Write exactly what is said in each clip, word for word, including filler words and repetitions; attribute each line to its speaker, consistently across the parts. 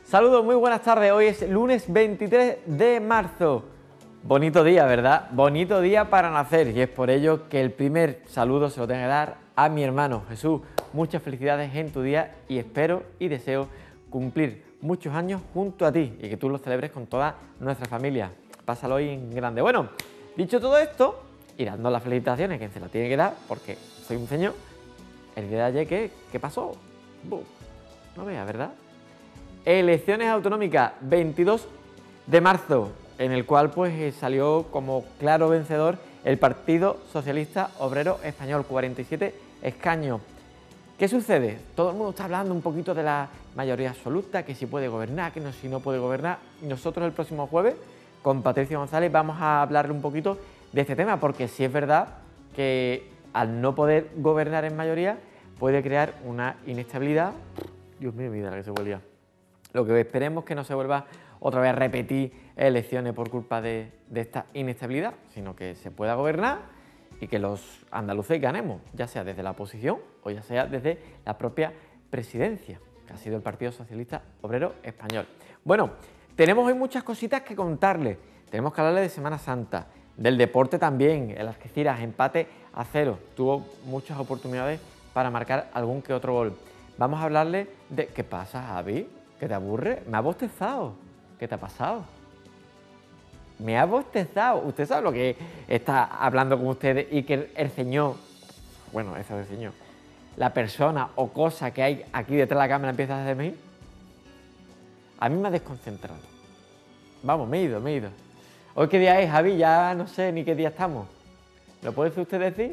Speaker 1: Saludos, muy buenas tardes. Hoy es lunes veintitrés de marzo. Bonito día, ¿verdad? Bonito día para nacer y es por ello que el primer saludo se lo tengo que dar a mi hermano Jesús. Muchas felicidades en tu día y espero y deseo cumplir muchos años junto a ti y que tú los celebres con toda nuestra familia. Pásalo hoy en grande. Bueno, dicho todo esto y dando las felicitaciones que se las tiene que dar porque soy un señor, el día de ayer, ¿qué, qué pasó? Buh, no veas, ¿verdad? Elecciones autonómicas veintidós de marzo, en el cual pues salió como claro vencedor el Partido Socialista Obrero Español, cuarenta y siete escaños. ¿Qué sucede? Todo el mundo está hablando un poquito de la mayoría absoluta, que si puede gobernar, que no, si no puede gobernar. Nosotros el próximo jueves, con Patricio González, vamos a hablarle un poquito de este tema, porque sí es verdad que al no poder gobernar en mayoría, puede crear una inestabilidad. Dios mío, mira la que se volvía. Lo que esperemos que no se vuelva otra vez a repetir elecciones por culpa de, de esta inestabilidad, sino que se pueda gobernar y que los andaluces ganemos, ya sea desde la oposición o ya sea desde la propia presidencia, que ha sido el Partido Socialista Obrero Español. Bueno, tenemos hoy muchas cositas que contarles. Tenemos que hablarle de Semana Santa, del deporte también. El Algeciras, empate a cero, tuvo muchas oportunidades para marcar algún que otro gol. Vamos a hablarle de... ¿Qué pasa, Javi? ¿Que te aburre? Me ha bostezado. ¿Qué te ha pasado? Me ha bostezado. Usted sabe lo que está hablando con ustedes y que el, el señor, bueno, eso del señor, la persona o cosa que hay aquí detrás de la cámara empieza a hacerme ir. A mí me ha desconcentrado. Vamos, me he ido, me he ido. ¿Hoy qué día es, Javi? Ya no sé ni qué día estamos. ¿Lo puede usted decir?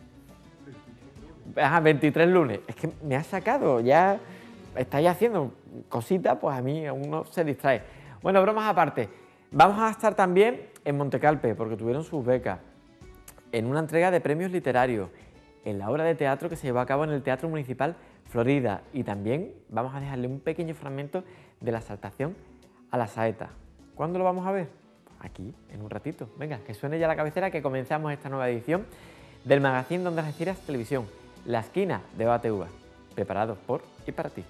Speaker 1: Ajá, veintitrés lunes. Es que me ha sacado, ya estáis haciendo cositas, pues a mí uno se distrae. Bueno, bromas aparte, vamos a estar también en Montecalpe, porque tuvieron sus becas, en una entrega de premios literarios, en la obra de teatro que se llevó a cabo en el Teatro Municipal Florida, y también vamos a dejarle un pequeño fragmento de la exaltación a la saeta. ¿Cuándo lo vamos a ver? Aquí, en un ratito. Venga, que suene ya la cabecera, que comenzamos esta nueva edición del magazine donde Algeciras Televisión, La Esquina de A T V, preparados por y para ti.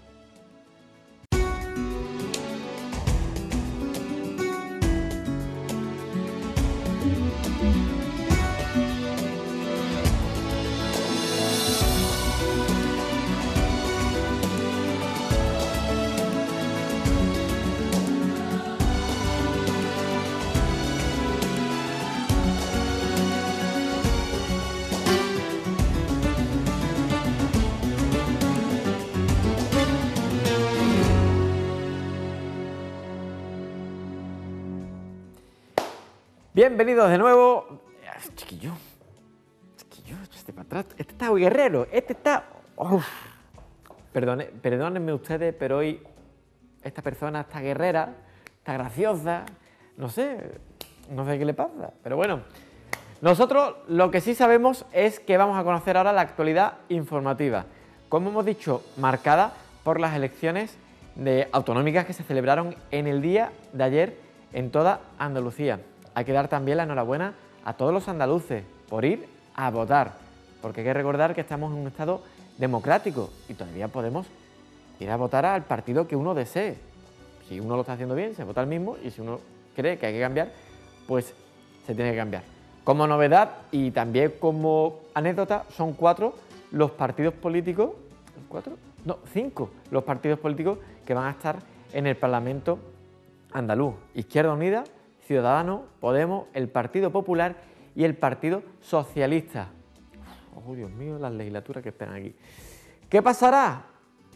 Speaker 1: Bienvenidos de nuevo. Chiquillo, chiquillo, este para atrás. Este está muy guerrero, este está... Uf. Perdone, perdónenme ustedes, pero hoy esta persona está guerrera, está graciosa, no sé, no sé qué le pasa, pero bueno. Nosotros lo que sí sabemos es que vamos a conocer ahora la actualidad informativa, como hemos dicho, marcada por las elecciones de autonómicas que se celebraron en el día de ayer en toda Andalucía. Hay que dar también la enhorabuena a todos los andaluces por ir a votar, porque hay que recordar que estamos en un estado democrático y todavía podemos ir a votar al partido que uno desee. Si uno lo está haciendo bien, se vota el mismo, y si uno cree que hay que cambiar, pues se tiene que cambiar. Como novedad y también como anécdota, son cuatro los partidos políticos, ¿cuatro? No, cinco los partidos políticos que van a estar en el Parlamento andaluz. Izquierda Unida, Ciudadanos, Podemos, el Partido Popular y el Partido Socialista. Oh, Dios mío, las legislaturas que esperan aquí. ¿Qué pasará?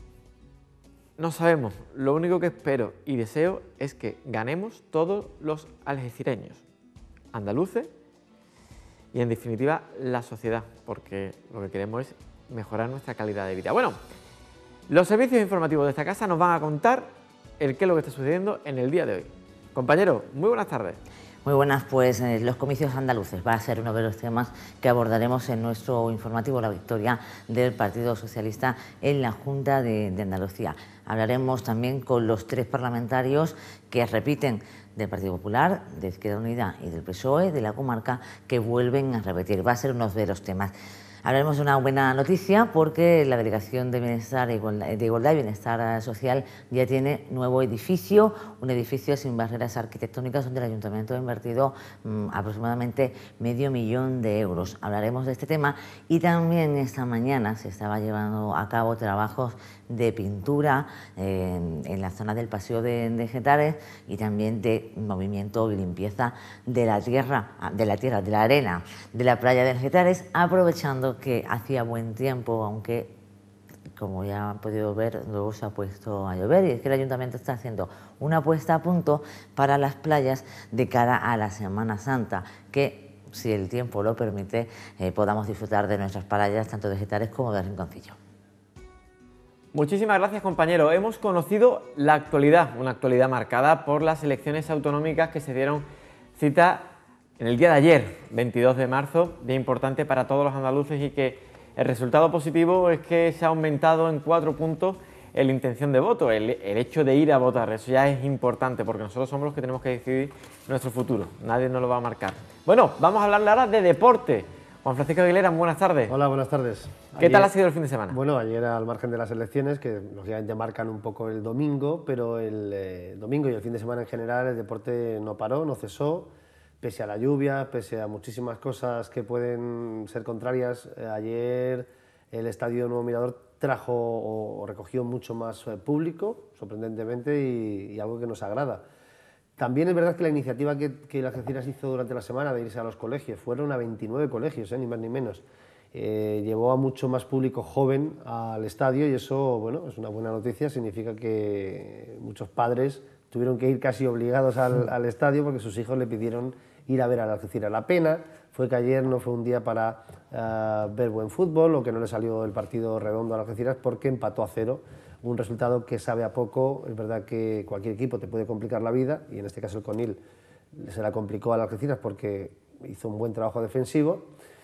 Speaker 1: No sabemos. Lo único que espero y deseo es que ganemos todos los algecireños, andaluces y, en definitiva, la sociedad, porque lo que queremos es mejorar nuestra calidad de vida. Bueno, los servicios informativos de esta casa nos van a contar el qué es lo que está sucediendo en el día de hoy. Compañero, muy buenas tardes.
Speaker 2: Muy buenas, pues eh, los comicios andaluces va a ser uno de los temas que abordaremos en nuestro informativo, la victoria del Partido Socialista en la Junta de, de Andalucía. Hablaremos también con los tres parlamentarios que repiten del Partido Popular, de Izquierda Unida y del P S O E de la comarca, que vuelven a repetir. Va a ser uno de los temas. Hablaremos de una buena noticia porque la Delegación de, Bienestar, de Igualdad y Bienestar Social ya tiene nuevo edificio, un edificio sin barreras arquitectónicas donde el Ayuntamiento ha invertido mmm, aproximadamente medio millón de euros. Hablaremos de este tema y también esta mañana se estaba llevando a cabo trabajos de pintura eh, en la zona del Paseo de, de Getares y también de movimiento y limpieza de la tierra, de la tierra, de la arena de la playa de Getares, aprovechando que hacía buen tiempo, aunque como ya han podido ver luego se ha puesto a llover, y es que el Ayuntamiento está haciendo una puesta a punto para las playas de cara a la Semana Santa, que si el tiempo lo permite eh, podamos disfrutar de nuestras playas tanto de Getares como de Rinconcillo.
Speaker 1: Muchísimas gracias, compañero. Hemos conocido la actualidad, una actualidad marcada por las elecciones autonómicas que se dieron cita en el día de ayer, veintidós de marzo, día importante para todos los andaluces y que el resultado positivo es que se ha aumentado en cuatro puntos la intención de voto, el, el hecho de ir a votar. Eso ya es importante porque nosotros somos los que tenemos que decidir nuestro futuro, nadie nos lo va a marcar. Bueno, vamos a hablar ahora de deporte. Juan Francisco Aguilera, buenas tardes.
Speaker 3: Hola, buenas tardes.
Speaker 1: ¿Qué
Speaker 3: ayer,
Speaker 1: tal ha sido el fin de semana?
Speaker 3: Bueno, ayer al margen de las elecciones, que lógicamente marcan un poco el domingo, pero el eh, domingo y el fin de semana en general el deporte no paró, no cesó, pese a la lluvia, pese a muchísimas cosas que pueden ser contrarias. Eh, ayer el Estadio Nuevo Mirador trajo o, o recogió mucho más eh, público, sorprendentemente, y, y algo que nos agrada. También es verdad que la iniciativa que, que la Algeciras hizo durante la semana de irse a los colegios, fueron a veintinueve colegios, eh, ni más ni menos, eh, llevó a mucho más público joven al estadio y eso, bueno, es una buena noticia, significa que muchos padres tuvieron que ir casi obligados al, al estadio porque sus hijos le pidieron ir a ver a la Algeciras. La pena fue que ayer no fue un día para uh, ver buen fútbol o que no le salió el partido redondo a la Algeciras porque empató a cero. Un resultado que sabe a poco. Es verdad que cualquier equipo te puede complicar la vida y en este caso el Conil se la complicó a la Algeciras porque hizo un buen trabajo defensivo.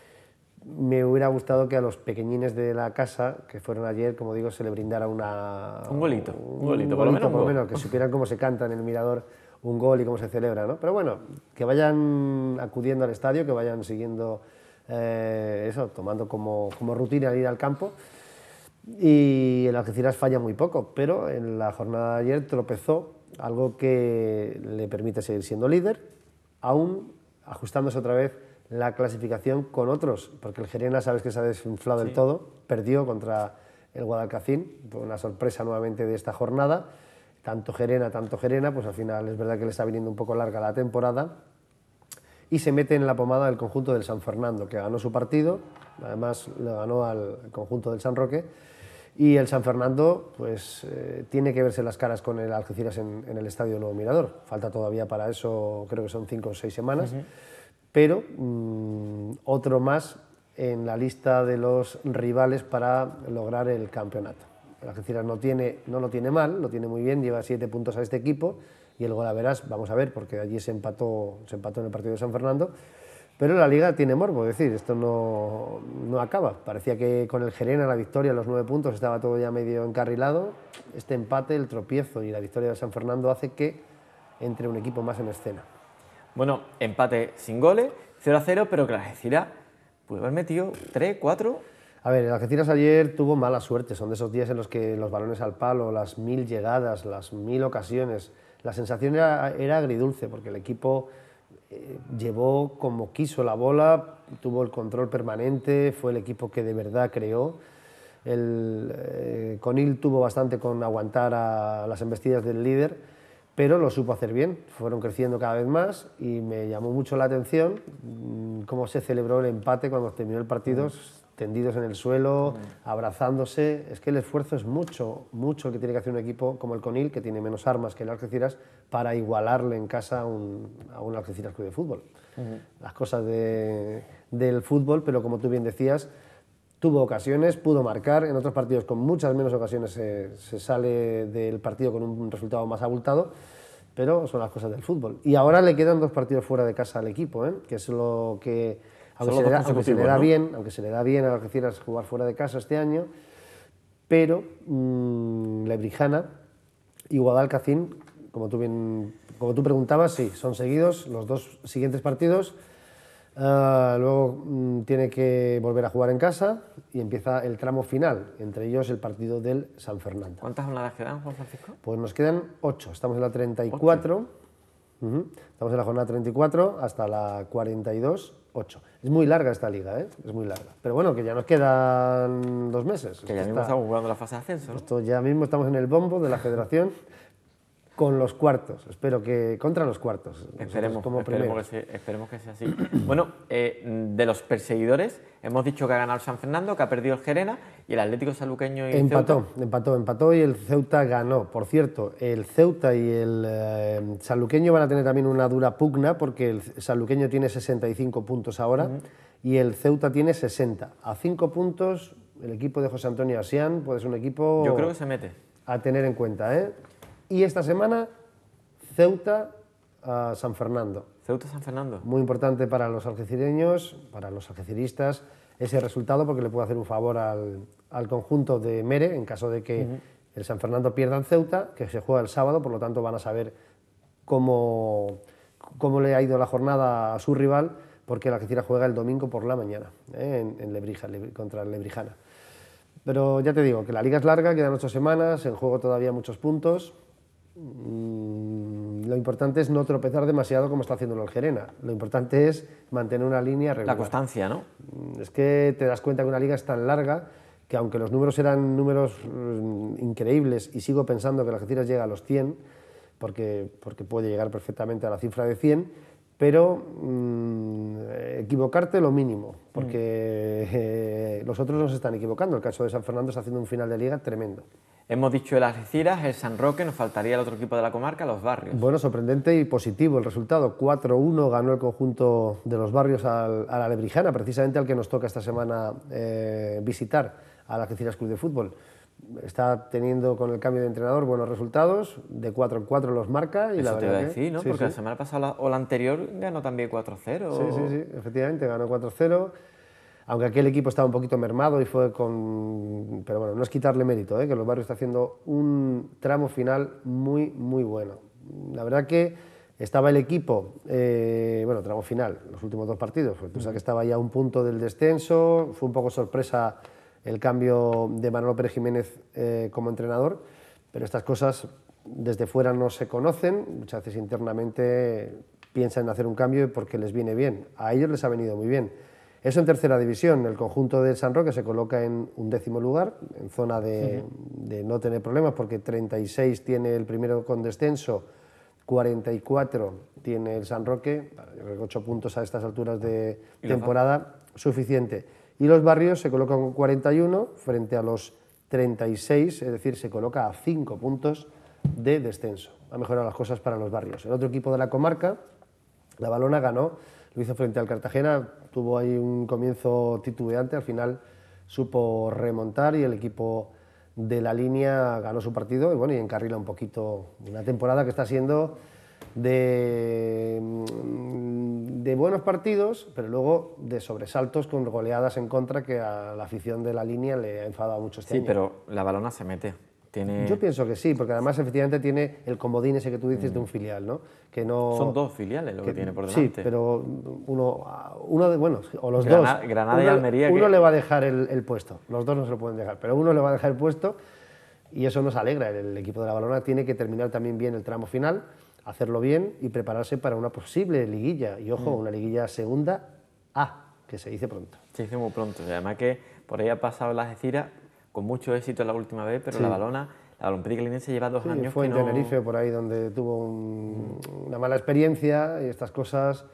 Speaker 3: Me hubiera gustado que a los pequeñines de la casa, que fueron ayer, como digo, se le brindara una,
Speaker 1: un golito, un, un golito,
Speaker 3: un
Speaker 1: por lo menos,
Speaker 3: por lo menos que supieran cómo se canta en el Mirador un gol y cómo se celebra, ¿no? Pero bueno, que vayan acudiendo al estadio, que vayan siguiendo eh, eso, tomando como, como rutina ir al campo. Y el Algeciras falla muy poco, pero en la jornada de ayer tropezó, algo que le permite seguir siendo líder, aún ajustándose otra vez la clasificación con otros, porque el Gerena, sabes que se ha desinflado sí. del todo, perdió contra el Guadalcacín, fue una sorpresa nuevamente de esta jornada, tanto Gerena, tanto Gerena, pues al final es verdad que le está viniendo un poco larga la temporada, y se mete en la pomada del conjunto del San Fernando, que ganó su partido, además le ganó al conjunto del San Roque, y el San Fernando pues eh, tiene que verse las caras con el Algeciras en, en el Estadio Nuevo Mirador. Falta todavía para eso, creo que son cinco o seis semanas, uh-huh. pero mmm, otro más en la lista de los rivales para lograr el campeonato. El Algeciras no, tiene, no lo tiene mal, lo tiene muy bien, lleva siete puntos a este equipo y el Golaveras, vamos a ver, porque allí se empató, se empató en el partido de San Fernando. Pero la Liga tiene morbo, es decir, esto no, no acaba. Parecía que con el Gerena, la victoria, los nueve puntos, estaba todo ya medio encarrilado. Este empate, el tropiezo y la victoria de San Fernando hace que entre un equipo más en escena.
Speaker 1: Bueno, empate sin goles, cero a cero, pero que la Algeciras puede haber metido tres, cuatro...
Speaker 3: A ver, el Algeciras ayer tuvo mala suerte, son de esos días en los que los balones al palo, las mil llegadas, las mil ocasiones, la sensación era, era agridulce, porque el equipo... Eh, llevó como quiso la bola, tuvo el control permanente, fue el equipo que de verdad creó. El eh, Conil tuvo bastante con aguantar a las embestidas del líder, pero lo supo hacer bien, fueron creciendo cada vez más y me llamó mucho la atención mmm, cómo se celebró el empate cuando terminó el partido, mm. tendidos en el suelo, mm. abrazándose. Es que el esfuerzo es mucho, mucho el que tiene que hacer un equipo como el Conil, que tiene menos armas que el Algeciras, para igualarle en casa a un, a un Algeciras Club de Fútbol. Mm. Las cosas de, del fútbol, pero como tú bien decías, tuvo ocasiones, pudo marcar, en otros partidos con muchas menos ocasiones se, se sale del partido con un resultado más abultado, pero son las cosas del fútbol. Y ahora le quedan dos partidos fuera de casa al equipo, ¿eh? Que es lo que, aunque, se le, da, aunque se le da ¿no? bien, aunque se le da bien a Algeciras jugar fuera de casa este año, pero mmm, Lebrijana y Guadalcacín, como tú bien, como tú preguntabas, sí, son seguidos los dos siguientes partidos. Uh, luego mm, tiene que volver a jugar en casa y empieza el tramo final, entre ellos el partido del San Fernando.
Speaker 1: ¿Cuántas jornadas quedan, Juan Francisco?
Speaker 3: Pues nos quedan ocho, estamos en la treinta y cuatro, uh-huh. Estamos en la jornada treinta y cuatro hasta la cuarenta y dos, ocho. Es muy larga esta liga, ¿eh? Es muy larga. Pero bueno, que ya nos quedan dos meses.
Speaker 1: Que ya mismo está... estamos jugando la fase de ascenso, ¿no?
Speaker 3: Esto ya mismo estamos en el bombo de la federación. Con los cuartos, espero que contra los cuartos.
Speaker 1: Esperemos, como esperemos, que, sea, esperemos que sea así. Bueno, eh, de los perseguidores, hemos dicho que ha ganado el San Fernando, que ha perdido el Gerena y el Atlético Sanluqueño y
Speaker 3: empató,
Speaker 1: Ceuta.
Speaker 3: Empató, empató y el Ceuta ganó. Por cierto, el Ceuta y el eh, Sanluqueño van a tener también una dura pugna porque el Sanluqueño tiene sesenta y cinco puntos ahora uh-huh. y el Ceuta tiene sesenta. A cinco puntos, el equipo de José Antonio Asián puede ser un equipo...
Speaker 1: Yo creo que se mete.
Speaker 3: A tener en cuenta, ¿eh? Y esta semana, Ceuta a San Fernando.
Speaker 1: Ceuta San Fernando.
Speaker 3: Muy importante para los algecireños, para los algeciristas, ese resultado porque le puede hacer un favor al, al conjunto de Mere en caso de que uh-huh. el San Fernando pierda en Ceuta, que se juega el sábado, por lo tanto van a saber cómo, cómo le ha ido la jornada a su rival, porque el Algeciras juega el domingo por la mañana ¿eh? en, en Lebrija, contra el Lebrijana. Pero ya te digo, que la liga es larga, quedan ocho semanas, en juego todavía muchos puntos. Lo importante es no tropezar demasiado como está haciendo el Gerena. Lo importante es mantener una línea regular.
Speaker 1: La constancia, ¿no?
Speaker 3: Es que te das cuenta que una liga es tan larga que aunque los números eran números increíbles y sigo pensando que el Algeciras llega a los cien, porque, porque puede llegar perfectamente a la cifra de cien, pero mmm, equivocarte lo mínimo, porque eh, los otros no se están equivocando. El caso de San Fernando está haciendo un final de liga tremendo.
Speaker 1: Hemos dicho el Algeciras, el San Roque, nos faltaría el otro equipo de la comarca, los Barrios.
Speaker 3: Bueno, sorprendente y positivo el resultado. cuatro uno ganó el conjunto de los Barrios al, a la Lebrijana, precisamente al que nos toca esta semana eh, visitar, al Algeciras Club de Fútbol. Está teniendo con el cambio de entrenador buenos resultados, de cuatro en cuatro los marca. Y
Speaker 1: Eso
Speaker 3: la
Speaker 1: te
Speaker 3: verdad
Speaker 1: iba a decir, ¿no?
Speaker 3: Sí,
Speaker 1: porque
Speaker 3: sí.
Speaker 1: la semana pasada o la anterior ganó también cuatro cero.
Speaker 3: Sí, sí, sí, efectivamente, ganó cuatro cero. Aunque aquel equipo estaba un poquito mermado y fue con... Pero bueno, no es quitarle mérito, ¿eh? Que los Barrios está haciendo un tramo final muy, muy bueno. La verdad que estaba el equipo, eh, bueno, tramo final, los últimos dos partidos, porque tú sabes que estaba ya a un punto del descenso, fue un poco sorpresa el cambio de Manolo Pérez Jiménez eh, como entrenador, pero estas cosas desde fuera no se conocen, muchas veces internamente piensan en hacer un cambio porque les viene bien, a ellos les ha venido muy bien. Eso en tercera división, el conjunto del San Roque se coloca en un décimo lugar, en zona de, uh-huh. de no tener problemas, porque treinta y seis tiene el primero con descenso, cuarenta y cuatro tiene el San Roque, ocho puntos a estas alturas de temporada, suficiente. Y los Barrios se colocan con cuarenta y uno frente a los treinta y seis, es decir, se coloca a cinco puntos de descenso. Ha mejorado las cosas para los Barrios. El otro equipo de la comarca, la Valona, ganó, lo hizo frente al Cartagena, tuvo ahí un comienzo titubeante, al final supo remontar y el equipo de la línea ganó su partido y, bueno, y encarrila un poquito una temporada que está siendo de, de buenos partidos, pero luego de sobresaltos con goleadas en contra que a la afición de la línea le ha enfadado mucho este
Speaker 1: sí,
Speaker 3: año.
Speaker 1: pero la Valona se mete. Tiene...
Speaker 3: Yo pienso que sí, porque además efectivamente tiene el comodín ese que tú dices mm. de un filial, ¿no? Que no...
Speaker 1: Son dos filiales lo que, que tiene por delante.
Speaker 3: Sí, pero uno, uno de, bueno, o los
Speaker 1: Granada,
Speaker 3: dos.
Speaker 1: Granada
Speaker 3: uno,
Speaker 1: y Almería.
Speaker 3: Uno
Speaker 1: que...
Speaker 3: le va a dejar el, el puesto, los dos no se lo pueden dejar, pero uno le va a dejar el puesto y eso nos alegra. El equipo de la Valona tiene que terminar también bien el tramo final, hacerlo bien y prepararse para una posible liguilla. Y ojo, mm. una liguilla segunda A, que se dice pronto.
Speaker 1: Se dice muy pronto, y además que por ahí ha pasado la Algeciras con mucho éxito la última vez, pero sí. la Valona... La Olympique Linense lleva dos
Speaker 3: sí,
Speaker 1: años
Speaker 3: fue
Speaker 1: que
Speaker 3: en
Speaker 1: no...
Speaker 3: Tenerife, por ahí, donde tuvo un, una mala experiencia y estas cosas,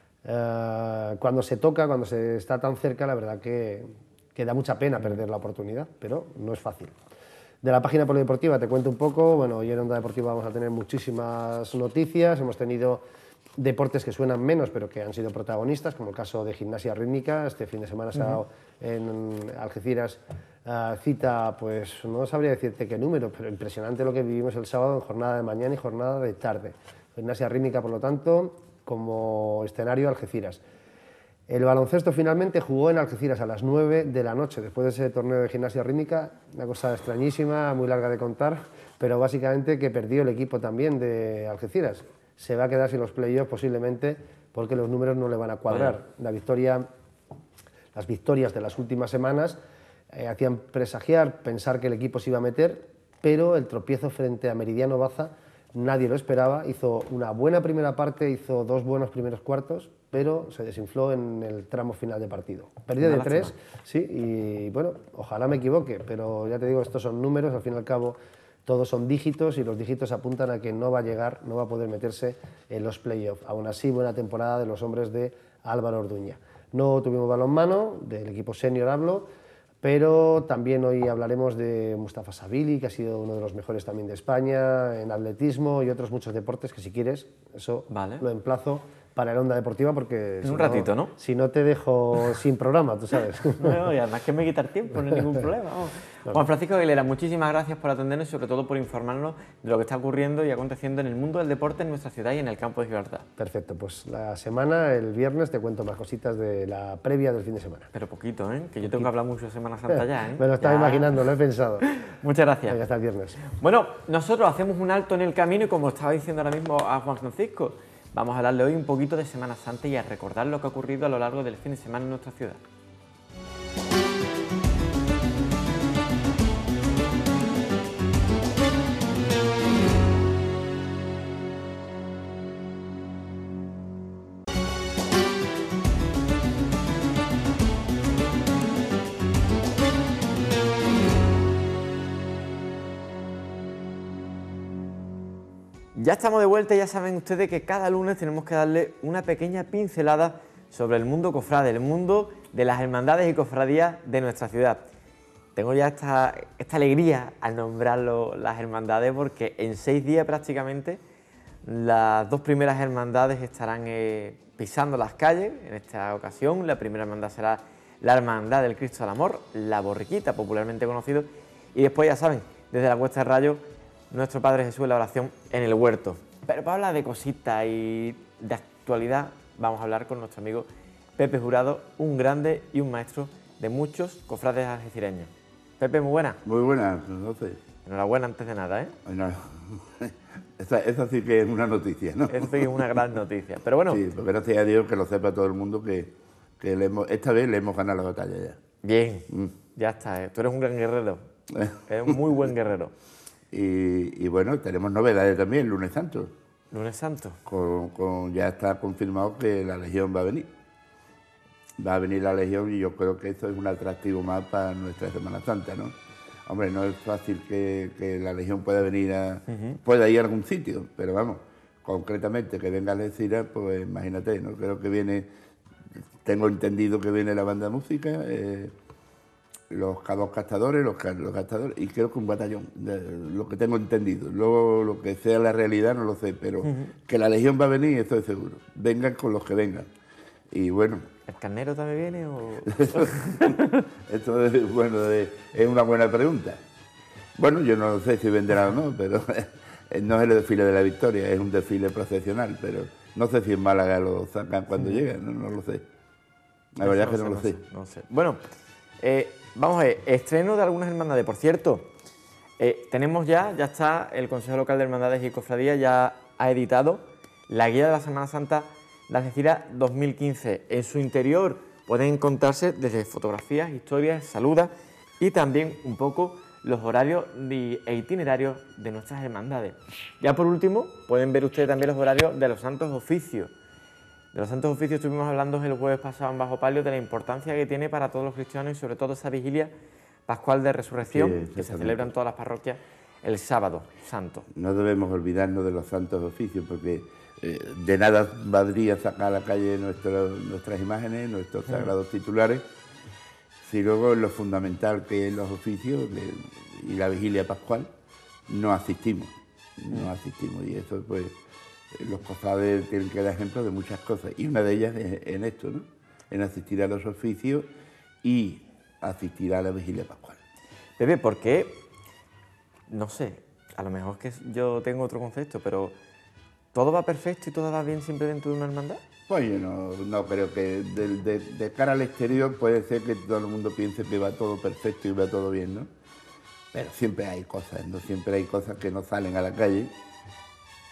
Speaker 3: eh, cuando se toca, cuando se está tan cerca, la verdad que, que da mucha pena perder la oportunidad, pero no es fácil. De la página polideportiva te cuento un poco. Bueno, hoy en Onda Deportiva vamos a tener muchísimas noticias, hemos tenido deportes que suenan menos, pero que han sido protagonistas, como el caso de gimnasia rítmica. Este fin de semana se ha dado en Algeciras uh, cita, pues no sabría decirte qué número, pero impresionante lo que vivimos el sábado en jornada de mañana y jornada de tarde. Gimnasia rítmica, por lo tanto, como escenario Algeciras. El baloncesto finalmente jugó en Algeciras a las nueve de la noche, después de ese torneo de gimnasia rítmica, una cosa extrañísima, muy larga de contar, pero básicamente que perdió el equipo también de Algeciras. Se va a quedar sin los playoffs posiblemente porque los números no le van a cuadrar.
Speaker 1: Vale.
Speaker 3: La victoria, las victorias de las últimas semanas eh, hacían presagiar, pensar que el equipo se iba a meter, pero el tropiezo frente a Meridiano Baza nadie lo esperaba. Hizo una buena primera parte, hizo dos buenos primeros cuartos, pero se desinfló en el tramo final de partido. Pérdida de tres, sí, y bueno, ojalá me equivoque, pero ya te digo, estos son números, al fin y al cabo todos son dígitos y los dígitos apuntan a que no va a llegar, no va a poder meterse en los playoffs. Aún así, buena temporada de los hombres de Álvaro Orduña. No tuvimos balonmano, del equipo senior hablo, pero también hoy hablaremos de Mustafa Sabili, que ha sido uno de los mejores también de España, en atletismo y otros muchos deportes que si quieres, eso vale. Lo emplazo para el Onda Deportiva porque...
Speaker 1: En un ratito, ¿no?
Speaker 3: Si no te dejo sin programa, tú sabes.
Speaker 1: No, y además que me quitar tiempo, no hay ningún problema. Vamos. Juan Francisco Aguilera, muchísimas gracias por atendernos y sobre todo por informarnos de lo que está ocurriendo y aconteciendo en el mundo del deporte en nuestra ciudad y en el campo de Gibraltar.
Speaker 3: Perfecto, pues la semana, el viernes, te cuento más cositas de la previa del fin de semana.
Speaker 1: Pero poquito, ¿eh? Que yo tengo que hablar mucho de Semana Santa ya, ¿eh?
Speaker 3: Me lo estaba ya. imaginando, lo he pensado.
Speaker 1: Muchas gracias.
Speaker 3: Venga, hasta el viernes.
Speaker 1: Bueno, nosotros hacemos un alto en el camino y como estaba diciendo ahora mismo a Juan Francisco, vamos a hablarle hoy un poquito de Semana Santa y a recordar lo que ha ocurrido a lo largo del fin de semana en nuestra ciudad. Ya estamos de vuelta y ya saben ustedes que cada lunes tenemos que darle una pequeña pincelada sobre el mundo cofrade, el mundo de las hermandades y cofradías de nuestra ciudad. Tengo ya esta, esta alegría al nombrarlo las hermandades porque en seis días prácticamente las dos primeras hermandades estarán eh, pisando las calles. En esta ocasión la primera hermandad será la Hermandad del Cristo del Amor, la Borriquita, popularmente conocido, y después ya saben, desde la Cuesta de Rayo, nuestro Padre Jesús en la oración en el huerto. Pero para hablar de cositas y de actualidad, vamos a hablar con nuestro amigo Pepe Jurado, un grande y un maestro de muchos cofrades algecireños. Pepe, muy buena.
Speaker 4: Muy buena, no sé.
Speaker 1: Enhorabuena antes de nada, ¿eh?
Speaker 4: No, esa, esa sí que es una noticia, ¿no?
Speaker 1: Eso sí que es una gran noticia. Pero bueno...
Speaker 4: Sí, pues gracias a Dios que lo sepa todo el mundo que, que le hemos, esta vez le hemos ganado la batalla ya.
Speaker 1: Bien,
Speaker 4: mm.
Speaker 1: ya está, ¿eh? Tú eres un gran guerrero. Eres un muy buen guerrero.
Speaker 4: Y, y bueno, tenemos novedades también, Lunes Santo.
Speaker 1: Lunes Santo.
Speaker 4: Con, con, ya está confirmado que la Legión va a venir. Va a venir la Legión y yo creo que eso es un atractivo más para nuestra Semana Santa, ¿no? Hombre, no es fácil que, que la Legión pueda venir a, uh-huh. pueda ir a algún sitio, pero vamos, concretamente que venga a Algeciras, pues imagínate, ¿no? Creo que viene, tengo entendido que viene la banda de música, eh, los cabos castadores, los, los gastadores, y creo que un batallón, de, lo que tengo entendido. Luego, lo que sea la realidad no lo sé, pero uh-huh. que la Legión va a venir, eso es seguro. Vengan con los que vengan. Y bueno...
Speaker 1: ¿El carnero también viene o...?
Speaker 4: Esto es, bueno, es, es una buena pregunta. Bueno, yo no sé si vendrá o no, pero no es el desfile de la Victoria, es un desfile procesional, pero no sé si en Málaga lo sacan cuando uh-huh. llegan, no, no lo sé. La verdad es que no, no lo sé. sé.
Speaker 1: No sé. Bueno... Eh, vamos a ver, estreno de algunas hermandades. Por cierto, eh, tenemos ya, ya está, el Consejo Local de Hermandades y Cofradías ya ha editado la Guía de la Semana Santa de Algeciras dos mil quince. En su interior pueden encontrarse desde fotografías, historias, saludas y también un poco los horarios de, e itinerarios de nuestras hermandades. Ya por último, pueden ver ustedes también los horarios de los santos oficios. De los santos oficios estuvimos hablando el jueves pasado en Bajo Palio de la importancia que tiene para todos los cristianos y sobre todo esa vigilia pascual de resurrección sí, que se celebra en todas las parroquias el sábado santo.
Speaker 4: No debemos olvidarnos de los santos oficios porque eh, de nada valdría sacar a la calle nuestro, nuestras imágenes, nuestros sagrados titulares, si luego en lo fundamental que es los oficios de, y la vigilia pascual no asistimos, no asistimos y eso pues... Los cofrades tienen que dar ejemplo de muchas cosas y una de ellas es en esto, ¿no? En asistir a los oficios y asistir a la vigilia pascual.
Speaker 1: Pepe, ¿por qué? No sé, a lo mejor es que yo tengo otro concepto, pero ¿todo va perfecto y todo va bien siempre dentro de una hermandad?
Speaker 4: Pues yo no, no creo que de, de, de cara al exterior puede ser que todo el mundo piense que va todo perfecto y va todo bien, ¿no? Pero siempre hay cosas, ¿no? Siempre hay cosas que no salen a la calle.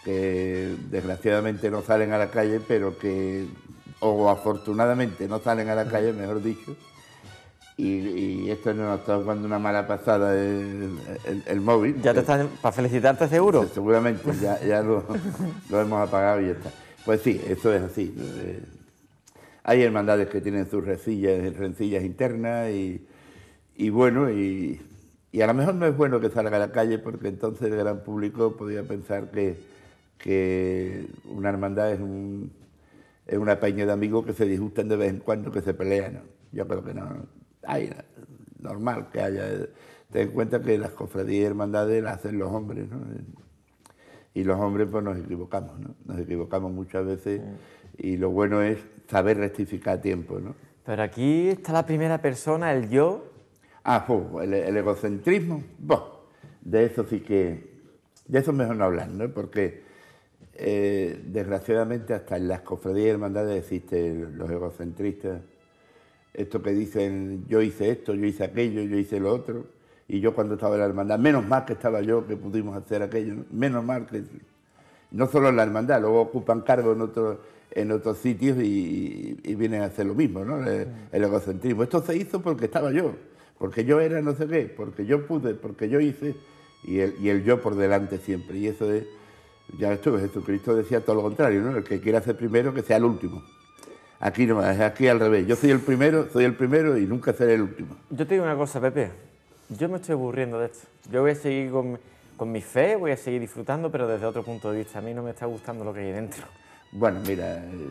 Speaker 4: que desgraciadamente no salen a la calle, pero que, o afortunadamente no salen a la calle, mejor dicho, y, y esto nos está jugando una mala pasada el, el, el móvil.
Speaker 1: ¿Ya te están para felicitarte seguro?
Speaker 4: Seguramente, ya, ya lo, lo hemos apagado y ya está. Pues sí, eso es así. Eh, hay hermandades que tienen sus rencillas, rencillas internas y, y bueno, y, y a lo mejor no es bueno que salga a la calle porque entonces el gran público podría pensar que, que una hermandad es, un, es una peña de amigos que se disgustan de vez en cuando, que se pelean. ¿No? Yo creo que no. Hay normal que haya. Ten en cuenta que las cofradías y hermandades las hacen los hombres, ¿no? Y los hombres pues nos equivocamos, ¿no? Nos equivocamos muchas veces y lo bueno es saber rectificar a tiempo, ¿no?
Speaker 1: Pero aquí está la primera persona, el yo.
Speaker 4: Ah, pues, el, el egocentrismo, bueno, de eso sí que, de eso es mejor no hablar, ¿no? Porque eh, desgraciadamente hasta en las cofradías y hermandades existen los egocentristas. Esto que dicen, yo hice esto, yo hice aquello, yo hice lo otro, y yo cuando estaba en la hermandad, menos mal que estaba yo que pudimos hacer aquello, ¿no? Menos mal que... No solo en la hermandad, luego ocupan cargos en otros en otros sitios y, y vienen a hacer lo mismo, ¿no? El, el egocentrismo. Esto se hizo porque estaba yo, porque yo era no sé qué, porque yo pude, porque yo hice, y el, y el yo por delante siempre, y eso es... Ya esto, Jesucristo decía todo lo contrario, ¿no? El que quiera ser primero, que sea el último. Aquí no, es aquí al revés. Yo soy el primero, soy el primero y nunca seré el último.
Speaker 1: Yo te digo una cosa, Pepe. Yo me estoy aburriendo de esto. Yo voy a seguir con, con mi fe, voy a seguir disfrutando, pero desde otro punto de vista. A mí no me está gustando lo que hay dentro.
Speaker 4: Bueno, mira, eh,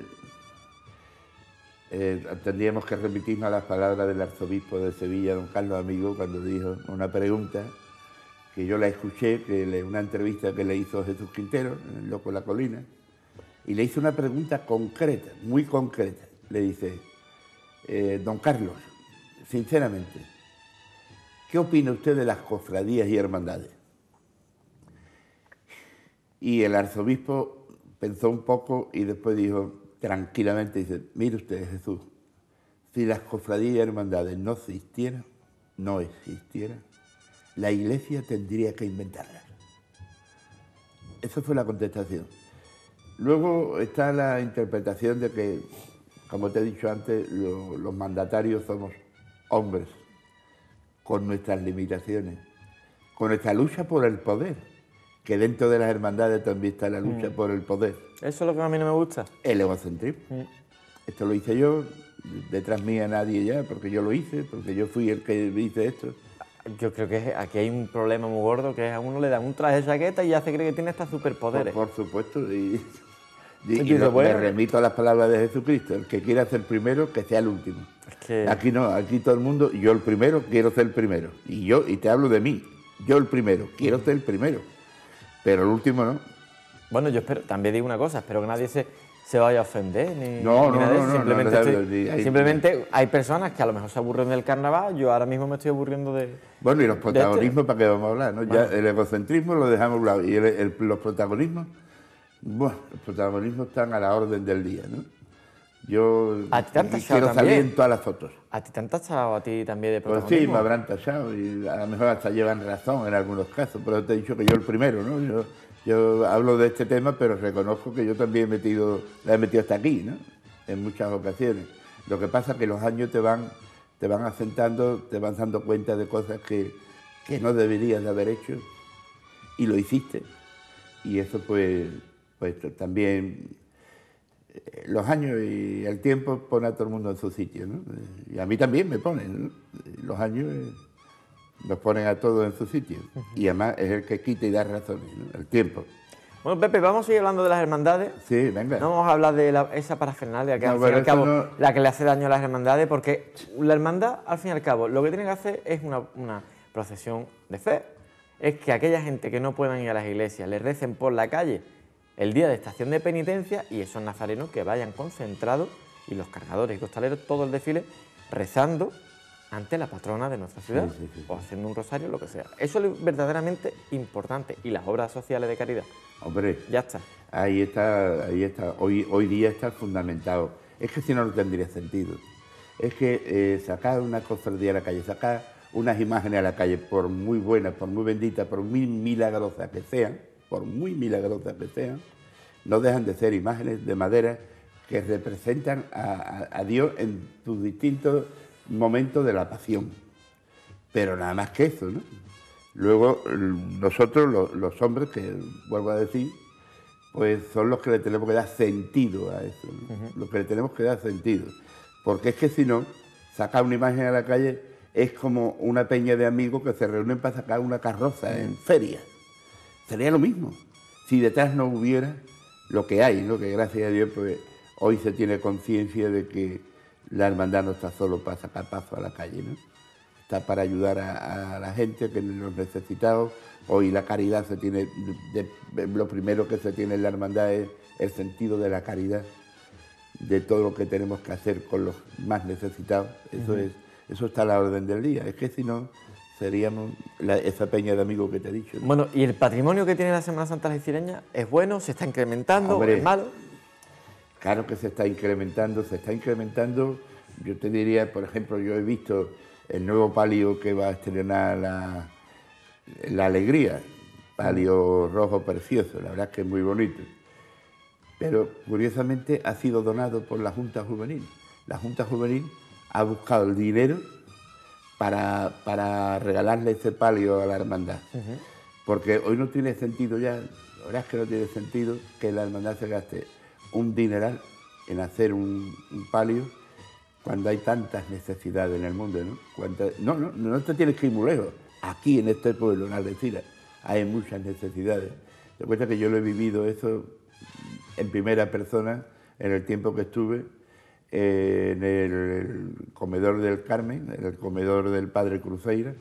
Speaker 4: eh, tendríamos que remitirnos a las palabras del arzobispo de Sevilla, don Carlos Amigo, cuando dijo una pregunta que yo la escuché, que le, una entrevista que le hizo Jesús Quintero, en El Loco de la Colina, y le hizo una pregunta concreta, muy concreta. Le dice, eh, don Carlos, sinceramente, ¿qué opina usted de las cofradías y hermandades? Y el arzobispo pensó un poco y después dijo, tranquilamente, dice, mire usted, Jesús, si las cofradías y hermandades no existieran, no existieran, la Iglesia tendría que inventarlas. Esa fue la contestación. Luego está la interpretación de que, como te he dicho antes, lo, los mandatarios somos hombres, con nuestras limitaciones, con nuestra lucha por el poder, que dentro de las hermandades también está la lucha mm. por el poder.
Speaker 1: Eso es lo que a mí no me gusta.
Speaker 4: El egocentrismo. Mm. Esto lo hice yo, detrás mía nadie ya, porque yo lo hice, porque yo fui el que hice esto.
Speaker 1: Yo creo que aquí hay un problema muy gordo, que es a uno le dan un traje de chaqueta y ya se cree que tiene hasta superpoderes.
Speaker 4: Por, por supuesto, y, y, y lo, bueno, me remito a las palabras de Jesucristo, el que quiera ser primero, que sea el último.
Speaker 1: Es que...
Speaker 4: Aquí no, aquí todo el mundo, yo el primero, quiero ser el primero. Y yo, y te hablo de mí, yo el primero, quiero ser el primero, pero el último no.
Speaker 1: Bueno, yo espero, también digo una cosa, espero que nadie se... se vaya a ofender, ni,
Speaker 4: no,
Speaker 1: ni
Speaker 4: no,
Speaker 1: nada de eso.
Speaker 4: No,
Speaker 1: simplemente,
Speaker 4: no, no,
Speaker 1: estoy,
Speaker 4: ni, hay,
Speaker 1: simplemente hay personas que a lo mejor se aburren del carnaval, yo ahora mismo me estoy aburriendo de...
Speaker 4: Bueno, y los protagonismos, ¿para qué vamos a hablar? ¿No?
Speaker 1: Bueno.
Speaker 4: Ya el egocentrismo lo dejamos a un lado, y el, el, los protagonismos, bueno, los protagonismos están a la orden del día, ¿no? Yo
Speaker 1: ¿A ti te han
Speaker 4: quiero
Speaker 1: también?
Speaker 4: salir en todas las fotos.
Speaker 1: ¿A ti te han tachado a ti también de
Speaker 4: Pues
Speaker 1: protagonismo?
Speaker 4: sí, me habrán tachado, y a lo mejor hasta llevan razón en algunos casos, pero te he dicho que yo el primero, ¿no? Yo, Yo hablo de este tema, pero reconozco que yo también he metido, la he metido hasta aquí, ¿no? En muchas ocasiones. Lo que pasa es que los años te van, te van asentando, te van dando cuenta de cosas que, que no deberías de haber hecho y lo hiciste. Y eso pues, pues también, los años y el tiempo pone a todo el mundo en su sitio, ¿no? Y a mí también me ponen, ¿no? Los años... nos ponen a todos en su sitio. Uh-huh. Y además es el que quita y da razones, ¿no? El tiempo.
Speaker 1: Bueno, Pepe, vamos a seguir hablando de las hermandades.
Speaker 4: Sí, venga.
Speaker 1: No vamos a hablar de la, esa parafernalia que
Speaker 4: no,
Speaker 1: al fin y al cabo
Speaker 4: no...
Speaker 1: la que le hace daño a las hermandades, porque la hermandad, al fin y al cabo, lo que tiene que hacer es una, una procesión de fe. Es que aquella gente que no puedan ir a las iglesias le recen por la calle el día de estación de penitencia y esos nazarenos que vayan concentrados y los cargadores y costaleros, todo el desfile, rezando ante la patrona de nuestra ciudad, sí, sí, sí, o haciendo un rosario, lo que sea. Eso es verdaderamente importante. Y las obras sociales de caridad.
Speaker 4: Hombre,
Speaker 1: ya está.
Speaker 4: Ahí está, ahí está. Hoy, hoy día está fundamentado. Es que si no, no tendría sentido. Es que eh, sacar una cofradía a la calle, sacar unas imágenes a la calle, por muy buenas, por muy benditas, por muy milagrosas que sean, por muy milagrosas que sean, no dejan de ser imágenes de madera que representan a, a, a Dios en sus distintos momentos de la pasión. Pero nada más que eso, ¿no? Luego, nosotros, los, los hombres, que vuelvo a decir, pues son los que le tenemos que dar sentido a eso, ¿no? Uh-huh. Los que le tenemos que dar sentido. Porque es que si no, sacar una imagen a la calle es como una peña de amigos que se reúnen para sacar una carroza en feria. Sería lo mismo si detrás no hubiera lo que hay, ¿no? Que gracias a Dios pues, hoy se tiene conciencia de que la hermandad no está solo para sacar paso a la calle, ¿no? Está para ayudar a, a la gente, que los necesitados. Hoy la caridad se tiene, de, de, lo primero que se tiene en la hermandad es el sentido de la caridad, de todo lo que tenemos que hacer con los más necesitados. Eso, uh-huh. es, eso está a la orden del día. Es que si no, seríamos la, esa peña de amigos que te he dicho, ¿no?
Speaker 1: Bueno, ¿y el patrimonio que tiene la Semana Santa algecireña es bueno? ¿Se está incrementando? Hombre, ¿es malo?
Speaker 4: Claro que se está incrementando, se está incrementando. Yo te diría, por ejemplo, yo he visto el nuevo palio que va a estrenar la, la Alegría, palio rojo precioso, la verdad es que es muy bonito. Pero curiosamente ha sido donado por la Junta Juvenil. La Junta Juvenil ha buscado el dinero para, para regalarle ese palio a la hermandad. Uh-huh. Porque hoy no tiene sentido ya, la verdad es que no tiene sentido que la hermandad se gaste un dineral en hacer un, un palio cuando hay tantas necesidades en el mundo, ¿no? Cuando, no, no, no te tienes que ir muy lejos. Aquí en este pueblo, en Algeciras, hay muchas necesidades. Te cuenta que yo lo he vivido eso en primera persona en el tiempo que estuve eh, en el comedor del Carmen, en el comedor del Padre Cruzeira,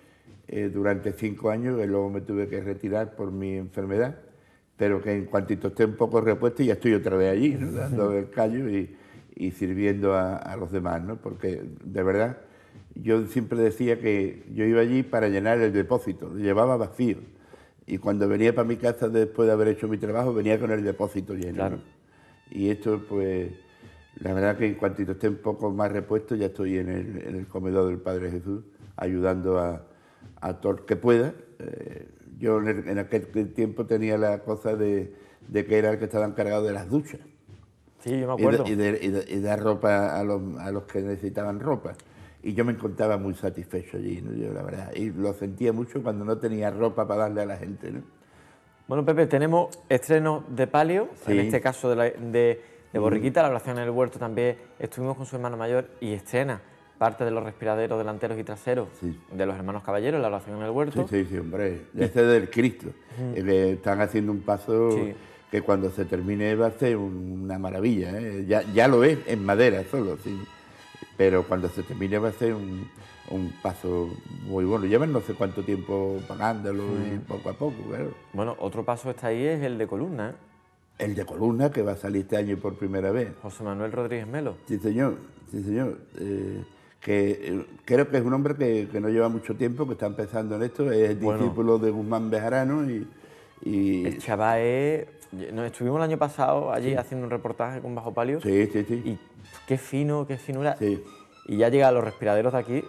Speaker 4: eh, durante cinco años, y luego me tuve que retirar por mi enfermedad, pero que en cuantito esté un poco repuesto ya estoy otra vez allí, ¿no? Dando el callo y, y sirviendo a, a los demás, ¿no? Porque de verdad yo siempre decía que yo iba allí para llenar el depósito, lo llevaba vacío. Y cuando venía para mi casa después de haber hecho mi trabajo, venía con el depósito lleno. Claro. ¿No? Y esto, pues, la verdad que en cuanto esté un poco más repuesto, ya estoy en el, en el comedor del Padre Jesús, ayudando a, a todo el que pueda. Eh, yo en, el, en aquel tiempo tenía la cosa de, de que era el que estaba encargado de las duchas.
Speaker 1: Sí, yo me acuerdo.
Speaker 4: Y, de, y, de, y, de, y dar ropa a los, a los que necesitaban ropa. Y yo me encontraba muy satisfecho allí, ¿no? Yo, la verdad, y lo sentía mucho cuando no tenía ropa para darle a la gente, ¿no?
Speaker 1: Bueno, Pepe, tenemos estrenos de palio, sí. En este caso de, la, de, de Borriquita, la oración en el huerto también estuvimos con su hermano mayor y estrena parte de los respiraderos delanteros y traseros sí. de los hermanos caballeros, la oración en el huerto.
Speaker 4: Sí, sí, sí, hombre, este es del Cristo, mm. eh, están haciendo un paso sí. que cuando se termine va a ser una maravilla, ¿eh? ya, ya lo es en madera solo, sí. Pero cuando se termine va a ser un, un paso muy bueno. Llevan no sé cuánto tiempo pagándolo mm. y poco a poco, claro.
Speaker 1: Bueno, otro paso está ahí es el de columna, ¿eh?
Speaker 4: El de columna, que va a salir este año por primera vez.
Speaker 1: José Manuel Rodríguez Melo.
Speaker 4: Sí, señor, sí, señor. Eh, que eh, creo que es un hombre que, que no lleva mucho tiempo, que está empezando en esto, es bueno, discípulo de Guzmán Bejarano y, y...
Speaker 1: El chaval es... Nos estuvimos el año pasado allí sí. haciendo un reportaje con Bajo Palio.
Speaker 4: Sí, sí, sí.
Speaker 1: Y qué fino, qué finura.
Speaker 4: Sí.
Speaker 1: Y ya llega a los respiraderos de aquí